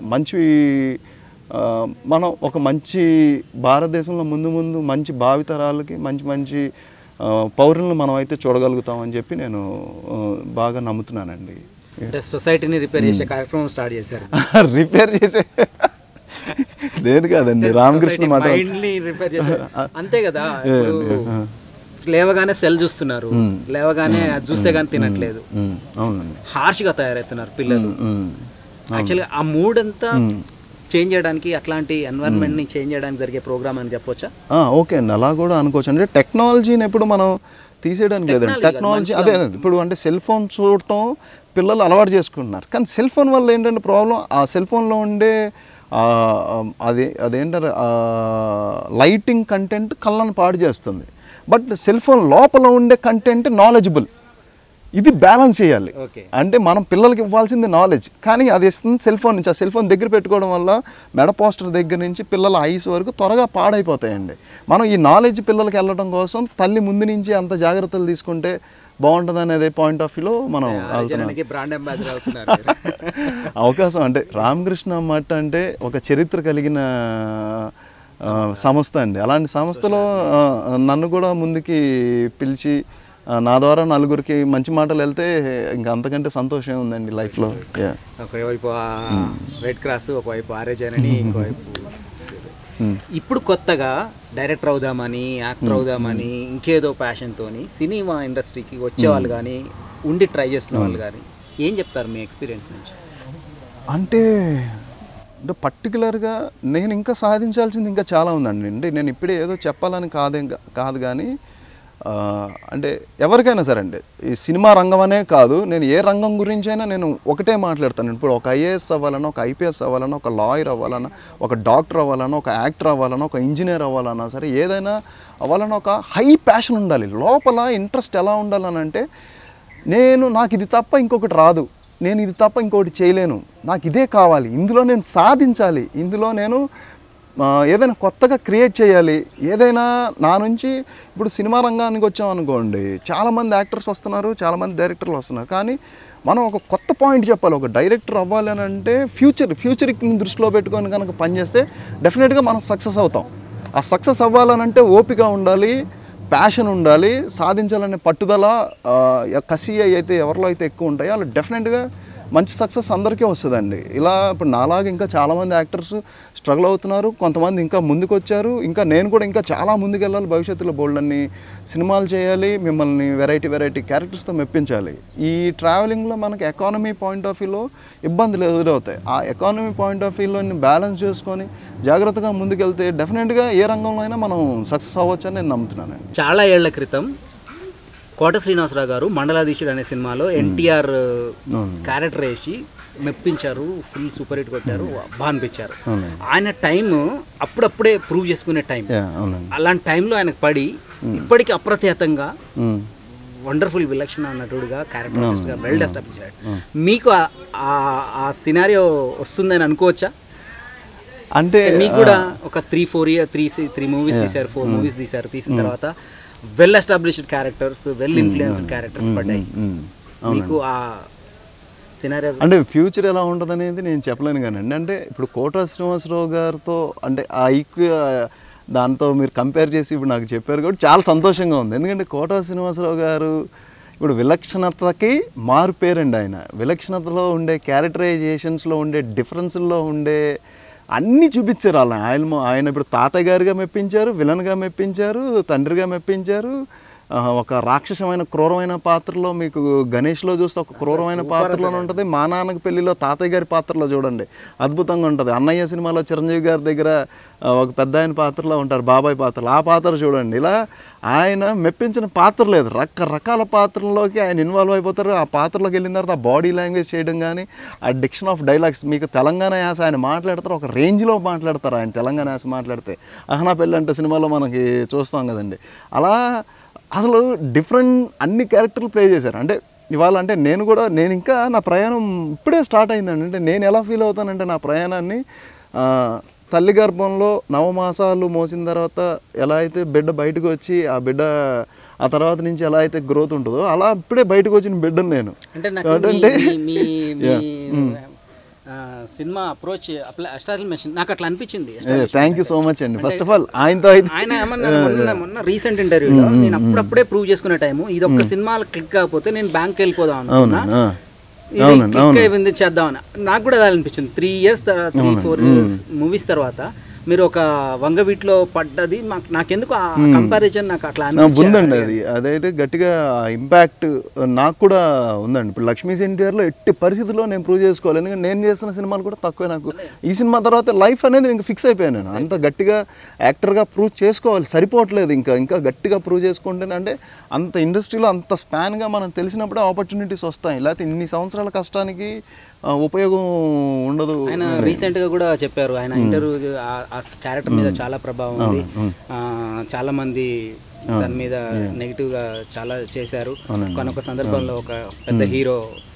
మనం ఒక మంచి భారతదేశంలో ముందు మంచి భావితరాలకి మంచి పౌరులను మనం అయితే చూడగలుగుతామని చెప్పి నేను బాగా నమ్ముతున్నానండి. అంటే సొసైటీని రిపేర్ చేసే కార్యక్రమం స్టార్ట్ చేశారు. రిపేర్ చేసే లేదు కాదండి, రామకృష్ణ మాట రిపేర్ చేశారు అంతే కదా. లేవగానే సెల్ చూస్తున్నారు, లేవగానే అది చూస్తే కానీ తినట్లేదు, హార్ష్గా తయారవుతున్నారు పిల్లలు. యాక్చువల్గా ఆ మూడ్ అంతా చేంజ్ చేయడానికి, అట్లాంటి ఎన్వైరన్మెంట్ని చేంజ్ చేయడానికి జరిగే ప్రోగ్రామ్ అని చెప్పొచ్చా? ఓకే అండి, అలా కూడా అనుకోవచ్చు. అంటే టెక్నాలజీని ఎప్పుడు మనం తీసేయడానికి లేదండి. టెక్నాలజీ అదే ఇప్పుడు అంటే సెల్ ఫోన్ చూడటం పిల్లలు అలవాటు చేసుకుంటున్నారు. కానీ సెల్ ఫోన్ వల్ల ఏంటంటే ప్రాబ్లం, ఆ సెల్ ఫోన్లో ఉండే అదేంటారు లైటింగ్ కంటెంట్ కళ్ళను పాడు చేస్తుంది. బట్ సెల్ ఫోన్ లోపల ఉండే కంటెంట్ నాలెడ్జబుల్. ఇది బ్యాలెన్స్ చేయాలి. అంటే మనం పిల్లలకి ఇవ్వాల్సింది నాలెడ్జ్, కానీ అది ఇస్తుంది సెల్ ఫోన్ నుంచి. ఆ సెల్ ఫోన్ దగ్గర పెట్టుకోవడం వల్ల మెడ పోస్టర్ దగ్గర నుంచి పిల్లల ఐస్ వరకు త్వరగా పాడైపోతాయండి. మనం ఈ నాలెడ్జ్ పిల్లలకి వెళ్ళడం కోసం తల్లి ముందు నుంచి అంత జాగ్రత్తలు తీసుకుంటే బాగుంటుంది అనేది పాయింట్ ఆఫ్ వ్యూలో మనం అవకాశం. అంటే రామకృష్ణ మఠ్ అంటే ఒక చరిత్ర కలిగిన సంస్థ అండి. అలాంటి సంస్థలో నన్ను కూడా ముందుకి పిలిచి నా ద్వారా నలుగురికి మంచి మాటలు వెళ్తే ఇంకా అంతకంటే సంతోషం ఉందండి లైఫ్లో. ఒకవైపు రెడ్ క్రాస్, ఒకవైపు ఆర్ఏజన్, ఇంకోవైపు ఇప్పుడు కొత్తగా డైరెక్టర్ అవుదామని, యాక్టర్ అవుదామని, ఇంకేదో ప్యాషన్తోని సినిమా ఇండస్ట్రీకి వచ్చేవాళ్ళు కానీ, ఉండి ట్రై చేస్తున్న వాళ్ళు కానీ ఏం చెప్తారు మీ ఎక్స్పీరియన్స్ నుంచి? అంటే పర్టికులర్గా నేను ఇంకా సాధించాల్సింది ఇంకా చాలా ఉందండి. అంటే నేను ఇప్పుడే ఏదో చెప్పాలని కాదు కానీ అంటే ఎవరికైనా సరే అండి, ఈ సినిమా రంగం అనే కాదు, నేను ఏ రంగం గురించి అయినా నేను ఒకటే మాట్లాడతాను. ఇప్పుడు ఒక ఐఏఎస్ అవ్వాలన్నా, ఒక ఐపీఎస్ అవ్వాలన్నా, ఒక లాయర్ అవ్వాలన్నా, ఒక డాక్టర్ అవ్వాలన్నా, ఒక యాక్టర్ అవ్వాలన్నా, ఒక ఇంజనీర్ అవ్వాలన్నా సరే, ఏదైనా అవ్వాలన్నా ఒక హై ప్యాషన్ ఉండాలి. లోపల ఇంట్రెస్ట్ ఎలా ఉండాలనంటే, నాకు ఇది తప్ప ఇంకొకటి రాదు, నేను ఇది తప్ప ఇంకొకటి చేయలేను, నాకు ఇదే కావాలి, ఇందులో నేను సాధించాలి, ఇందులో నేను ఏదైనా కొత్తగా క్రియేట్ చేయాలి. ఏదైనా నా నుంచి ఇప్పుడు సినిమా రంగానికి వచ్చామనుకోండి, చాలామంది యాక్టర్స్ వస్తున్నారు, చాలామంది డైరెక్టర్లు వస్తున్నారు. కానీ మనం ఒక కొత్త పాయింట్ చెప్పాలి. ఒక డైరెక్టర్ అవ్వాలి అని అంటే ఫ్యూచర్కి దృష్టిలో పెట్టుకొని కనుక పనిచేస్తే డెఫినెట్గా మనం సక్సెస్ అవుతాం. ఆ సక్సెస్ అవ్వాలనంటే ఓపిక ఉండాలి, ప్యాషన్ ఉండాలి, సాధించాలనే పట్టుదల, కసి అయితే ఎవరిలో అయితే ఎక్కువ ఉంటాయో వాళ్ళు డెఫినెట్గా మంచి సక్సెస్ అందరికీ వస్తుందండి. ఇలా ఇప్పుడు నాలాగా ఇంకా చాలామంది యాక్టర్స్ స్ట్రగుల్ అవుతున్నారు, కొంతమంది ఇంకా ముందుకు వచ్చారు. ఇంకా నేను కూడా ఇంకా చాలా ముందుకు వెళ్ళాలి, భవిష్యత్తులో బోల్డ్ అన్ని సినిమాలు చేయాలి, మిమ్మల్ని వెరైటీ క్యారెక్టర్స్తో మెప్పించాలి. ఈ ట్రావెలింగ్లో మనకి ఎకానమీ పాయింట్ ఆఫ్ వ్యూలో ఇబ్బందులు ఎదురవుతాయి. ఆ ఎకానమీ పాయింట్ ఆఫ్ వ్యూలో బ్యాలెన్స్ చేసుకొని జాగ్రత్తగా ముందుకెళ్తే డెఫినెట్గా ఏ రంగంలో అయినా మనం సక్సెస్ అవ్వచ్చు అని నేను నమ్ముతున్నాను. చాలా ఏళ్ల క్రితం కోట శ్రీనివాసరావు గారు మండలాధీశుడు అనే సినిమాలో ఎన్టీఆర్ క్యారెక్టర్ వేసి మెప్పించారు, ఫుల్ సూపర్ హిట్ కొట్టారు, బాగా అనిపించారు. ఆయన టైం అప్పుడప్పుడే ప్రూవ్ చేసుకునే టైం. అలాంటి టైంలో ఆయనకు పడి ఇప్పటికీ అప్రతిహతంగా వండర్ఫుల్ విలక్షణ నటుడుగా, క్యారెక్టర్ ఆర్టిస్ట్గా వెల్ ఎస్టాబ్లిష్ అయ్యాడు. మీకు ఆ సినారియో వస్తుందని అనుకోవచ్చా? అంటే మీకు కూడా ఒక 3 మూవీస్ తీశారు, 4 మూవీస్ తీశారు. తీసిన తర్వాత well established characters, well influenced characters పడ్డాయి. మీకు ఆ సినారియో అంటే ఫ్యూచర్ ఎలా ఉంటుంది అనేది నేను చెప్పలేను కానండి. అంటే ఇప్పుడు కోట శ్రీనివాసరావు గారితో అంటే ఆ దాంతో మీరు కంపేర్ చేసి ఇప్పుడు నాకు చెప్పారు కాబట్టి చాలా సంతోషంగా ఉంది. ఎందుకంటే కోట శ్రీనివాసరావు గారు ఇప్పుడు విలక్షణతకి మారు పేరండి. ఆయన విలక్షణతలో ఉండే క్యారెక్టరైజేషన్స్లో ఉండే డిఫరెన్స్లో ఉండే అన్నీ చూపించారు. ఆయన ఇప్పుడు తాతయ్య గారిగా మెప్పించారు, విలన్గా మెప్పించారు, తండ్రిగా మెప్పించారు. ఒక రాక్షసమైన క్రూరమైన పాత్రలో మీకు గణేష్లో చూస్తే ఒక క్రూరమైన పాత్రలో ఉంటుంది. మా నాన్నకి పెళ్లిలో తాతయ్య గారి పాత్రలో చూడండి అద్భుతంగా ఉంటుంది. అన్నయ్య సినిమాలో చిరంజీవి గారి దగ్గర ఒక పెద్ద ఆయన పాత్రలో ఉంటారు, బాబాయ్ పాత్రలు, ఆ పాత్ర చూడండి. ఇలా ఆయన మెప్పించిన పాత్ర లేదు, రకరకాల పాత్రల్లోకి ఆయన ఇన్వాల్వ్ అయిపోతారు. ఆ పాత్రలోకి వెళ్ళిన తర్వాత ఆ బాడీ లాంగ్వేజ్ చేయడం కానీ, ఆ డిక్షన్ ఆఫ్ డైలాగ్స్, మీకు తెలంగాణ యాస ఆయన మాట్లాడతారు, ఒక రేంజ్లో మాట్లాడతారు ఆయన తెలంగాణ యాస మాట్లాడితే. అహనా పెళ్ళి అంటే సినిమాలో మనకి చూస్తాం కదండి. అలా అసలు డిఫరెంట్ అన్ని క్యారెక్టర్లు ప్లే చేశారు. అంటే ఇవాళ అంటే నేను ఇంకా నా ప్రయాణం ఇప్పుడే స్టార్ట్ అయిందండి. అంటే నేను ఎలా ఫీల్ అవుతానంటే నా ప్రయాణాన్ని తల్లి గర్భంలో 9 మాసాలు మోసిన తర్వాత ఎలా అయితే బిడ్డ బయటకు వచ్చి ఆ బిడ్డ ఆ తర్వాత నుంచి ఎలా అయితే గ్రోత్ ఉంటుందో అలా ఇప్పుడే బయటకు వచ్చిన బిడ్డను నేను. అంటే సినిమా అప్రోచ్ ఎస్టాబ్లిష్మెంట్ నాకు అట్లా అనిపించింది. థ్యాంక్ యూ సో మచ్ అండి. ఫస్ట్ ఆఫ్ ఆల్ ఆయనతో ఆయన ఏమన్నారు మొన్న రీసెంట్ ఇంటర్వ్యూలో, నేను అప్పుడప్పుడే ప్రూవ్ చేసుకునే టైము ఇది ఒక్క సినిమా క్లిక్ కాకపోతే నేను బ్యాంక్ వెళ్ళిపోదాం అనుకున్నా, ఇది క్లిక్ అయిపోయింది చేద్దామని నాకు కూడా అది అనిపించింది. 3 years 3-4 మూవీస్ తర్వాత మీరు ఒక వంగవీటిలో పడ్డది నాకెందుకు ఆ కంపారిజన్ నాకు అట్లా ఉందండి. అదైతే గట్టిగా ఇంపాక్ట్ నాకు కూడా ఉందండి. ఇప్పుడు లక్ష్మీ ఎన్టీఆర్లో ఎట్టి పరిస్థితుల్లో నేను ప్రూవ్ చేసుకోవాలి. ఎందుకంటే నేను చేస్తున్న సినిమాలు కూడా తక్కువే. నాకు ఈ సినిమా తర్వాత లైఫ్ అనేది ఇంకా ఫిక్స్ అయిపోయాను. నేను అంత గట్టిగా యాక్టర్గా ప్రూవ్ చేసుకోవాలి, సరిపోవట్లేదు. ఇంకా గట్టిగా ప్రూవ్ చేసుకుంటేనే అంటే అంత ఇండస్ట్రీలో అంత స్పాన్గా మనం తెలిసినప్పుడే ఆపర్చునిటీస్ వస్తాయి. లేకపోతే ఇన్ని సంవత్సరాల కష్టానికి ఉపయోగం ఉండదు. ఆయన రీసెంట్గా కూడా చెప్పారు, ఆయన ఇంటర్వ్యూ ఆ క్యారెక్టర్ మీద చాలా ప్రభావం ఉంది, చాలా మంది దాని మీద నెగిటివ్గా చాలా చేశారు, కొనొక సందర్భంలో ఒక పెద్ద హీరో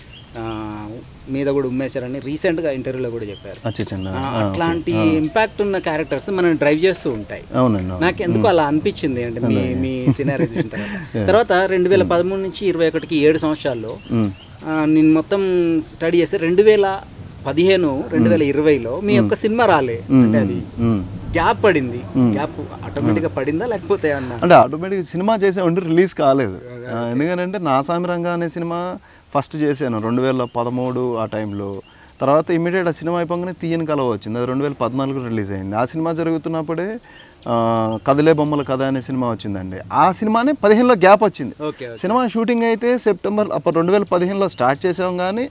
మీద కూడా ఉమ్మేశారని రీసెంట్గా ఇంటర్వ్యూలో కూడా చెప్పారు. అట్లాంటి ఇంపాక్ట్ ఉన్న క్యారెక్టర్స్ మనం డ్రైవ్ చేస్తూ ఉంటాయి. నాకు ఎందుకు అలా అనిపించింది అంటే మీ సినారియో చూసిన తర్వాత 2013 నుంచి 2021కి 7 సంవత్సరాల్లో నేను మొత్తం స్టడీ చేస్తే 2015 2020లో మీ యొక్క సినిమా రాలే. అంటే అది గ్యాప్ పడింది. గ్యాప్ ఆటోమేటిక్గా పడిందా లేకపోతే అంటే ఆటోమేటిక్గా సినిమా చేసే ఉంటే రిలీజ్ కాలేదు. ఎందుకంటే నా సామిరంగా అనే సినిమా ఫస్ట్ చేశాను 2013 ఆ టైంలో. తర్వాత ఇమీడియట్ ఆ సినిమా అయిపోగానే తీయని కలవ వచ్చింది, అది 2014 రిలీజ్ అయింది. ఆ సినిమా జరుగుతున్నప్పుడే కదిలే బొమ్మల కథ అనే సినిమా వచ్చిందండి. ఆ సినిమానే 15లో గ్యాప్ వచ్చింది. సినిమా షూటింగ్ అయితే సెప్టెంబర్ అప్పుడు 2015లో స్టార్ట్ చేసాం, కానీ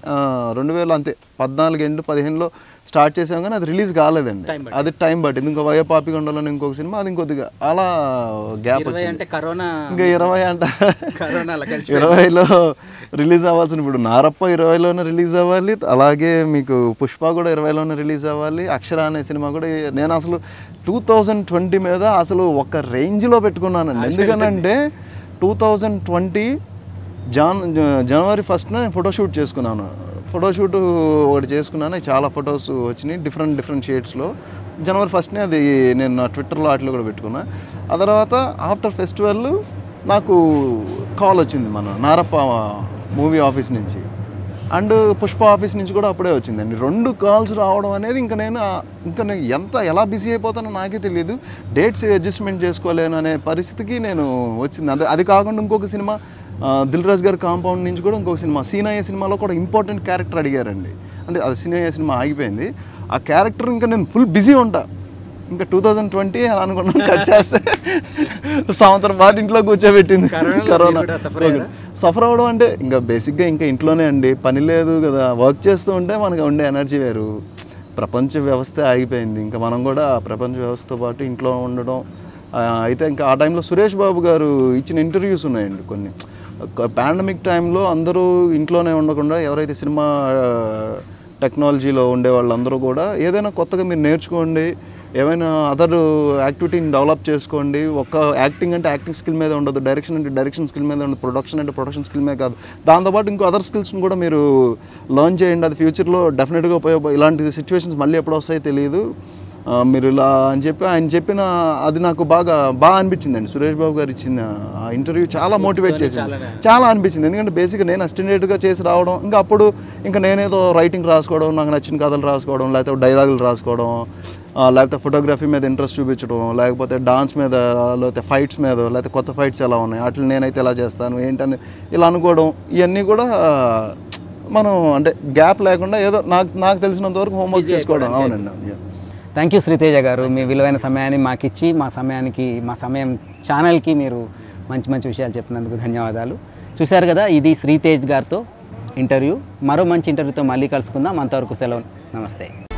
2014 ఎండ్ 15లో స్టార్ట్ చేసాం, కానీ అది రిలీజ్ కాలేదండి. అది టైం పట్టింది. ఇంకో వయపాపిగొండలో ఇంకొక సినిమా, అది ఇంకొద్దిగా అలా గ్యాప్ వచ్చింది. ఇంకా 20 అంట 20లో రిలీజ్ అవ్వాల్సిన, ఇప్పుడు నారప్ప 20లోనే రిలీజ్ అవ్వాలి, అలాగే మీకు పుష్ప కూడా 20లోనే రిలీజ్ అవ్వాలి, అక్షర అనే సినిమా కూడా. నేను అసలు 2020 మీద అసలు ఒక రేంజ్లో పెట్టుకున్నానండి. ఎందుకనంటే 2020 జనవరి 1న నేను ఫోటోషూట్ చేసుకున్నాను. ఫోటోషూట్ ఒకటి చేసుకున్నాను, చాలా ఫొటోస్ వచ్చినాయి డిఫరెంట్ షేడ్స్లో. జనవరి 1నే అది నేను నా ట్విట్టర్లో వాటిలో కూడా పెట్టుకున్నా. ఆ తర్వాత ఆఫ్టర్ ఫెస్టివల్ నాకు కాల్ వచ్చింది మన నారప్ప మూవీ ఆఫీస్ నుంచి, అండ్ పుష్ప ఆఫీస్ నుంచి కూడా అప్పుడే వచ్చిందండి. 2 కాల్స్ రావడం అనేది ఇంకా నేను ఎలా బిజీ అయిపోతానో నాకే తెలియదు. డేట్స్ అడ్జస్ట్మెంట్ చేసుకోలేను అనే పరిస్థితికి నేను వచ్చింది. అది కాకుండా ఇంకొక సినిమా దిల్ రాజు గారి కాంపౌండ్ నుంచి కూడా ఇంకొక సినిమా, సీనయ్య సినిమాలో కూడా ఇంపార్టెంట్ క్యారెక్టర్ అడిగారండి. అంటే అది సీనయ్య సినిమా ఆగిపోయింది. ఆ క్యారెక్టర్ ఇంకా నేను ఫుల్ బిజీ ఉంటా. ఇంకా 2020 అలా అనుకున్నాను, కట్ చేస్తే సంవత్సరం పాటు ఇంట్లో కూర్చోబెట్టింది కరోనా. సఫర్ అవ్వడం అంటే ఇంకా బేసిక్గా ఇంకా ఇంట్లోనే అండి, పని లేదు కదా, వర్క్ చేస్తూ ఉంటే మనకు ఉండే ఎనర్జీ వేరు. ప్రపంచ వ్యవస్థ ఆగిపోయింది, ఇంకా మనం కూడా ప్రపంచ వ్యవస్థతో పాటు ఇంట్లో ఉండడం. అయితే ఇంకా ఆ టైంలో సురేష్ బాబు గారు ఇచ్చిన ఇంటర్వ్యూస్ ఉన్నాయండి కొన్ని. పాండమిక్ టైంలో అందరూ ఇంట్లోనే ఉండకుండా ఎవరైతే సినిమా టెక్నాలజీలో ఉండే వాళ్ళందరూ కూడా ఏదైనా కొత్తగా మీరు నేర్చుకోండి, ఏమైనా అదర్ యాక్టివిటీని డెవలప్ చేసుకోండి. ఒక యాక్టింగ్ అంటే యాక్టింగ్ స్కిల్ మీద ఉండదు, డైరెక్షన్ అంటే డైరెక్షన్ స్కిల్ మీద ఉండదు, ప్రొడక్షన్ అంటే ప్రొడక్షన్ స్కిల్ మీద కాదు, దాంతోపాటు ఇంకో అదర్ స్కిల్స్ని కూడా మీరు లర్న్ చేయండి. అది ఫ్యూచర్లో డెఫినెట్గా ఇలాంటి సిచ్యువేషన్స్ మళ్ళీ ఎప్పుడు వస్తాయో తెలియదు. మీరు ఇలా అని చెప్పి ఆయన చెప్పిన అది నాకు బాగా అనిపించిందండి. సురేష్ బాబు గారు ఇచ్చిన ఆ ఇంటర్వ్యూ చాలా మోటివేట్ చేసింది, చాలా అనిపించింది. ఎందుకంటే బేసిక్గా నేను అసిస్టెంట్గా చేసి రావడం, ఇంకా నేనేదో రైటింగ్ రాసుకోవడం, నాకు నచ్చిన కథలు రాసుకోవడం, లేకపోతే డైలాగులు రాసుకోవడం, లేకపోతే ఫోటోగ్రఫీ మీద ఇంట్రెస్ట్ చూపించడం, లేకపోతే డాన్స్ మీద, లేకపోతే ఫైట్స్ మీద, లేకపోతే కొత్త ఫైట్స్ ఎలా ఉన్నాయి వాటిని నేనైతే ఎలా చేస్తాను ఏంటని ఇలా అనుకోవడం, ఇవన్నీ కూడా మనం అంటే గ్యాప్ లేకుండా ఏదో నాకు తెలిసినంత వరకు హోంవర్క్ చేసుకోవడం. అవునండి. థ్యాంక్ యూ శ్రీతేజ గారు, మీ విలువైన సమయాన్ని మాకు ఇచ్చి మా సమయం ఛానల్కి మీరు మంచి విషయాలు చెప్పినందుకు ధన్యవాదాలు. చూశారు కదా, ఇది శ్రీతేజ్ గారితో ఇంటర్వ్యూ. మరో మంచి ఇంటర్వ్యూతో మళ్ళీ కలుసుకుందాం. అంతవరకు సెలవు. నమస్తే.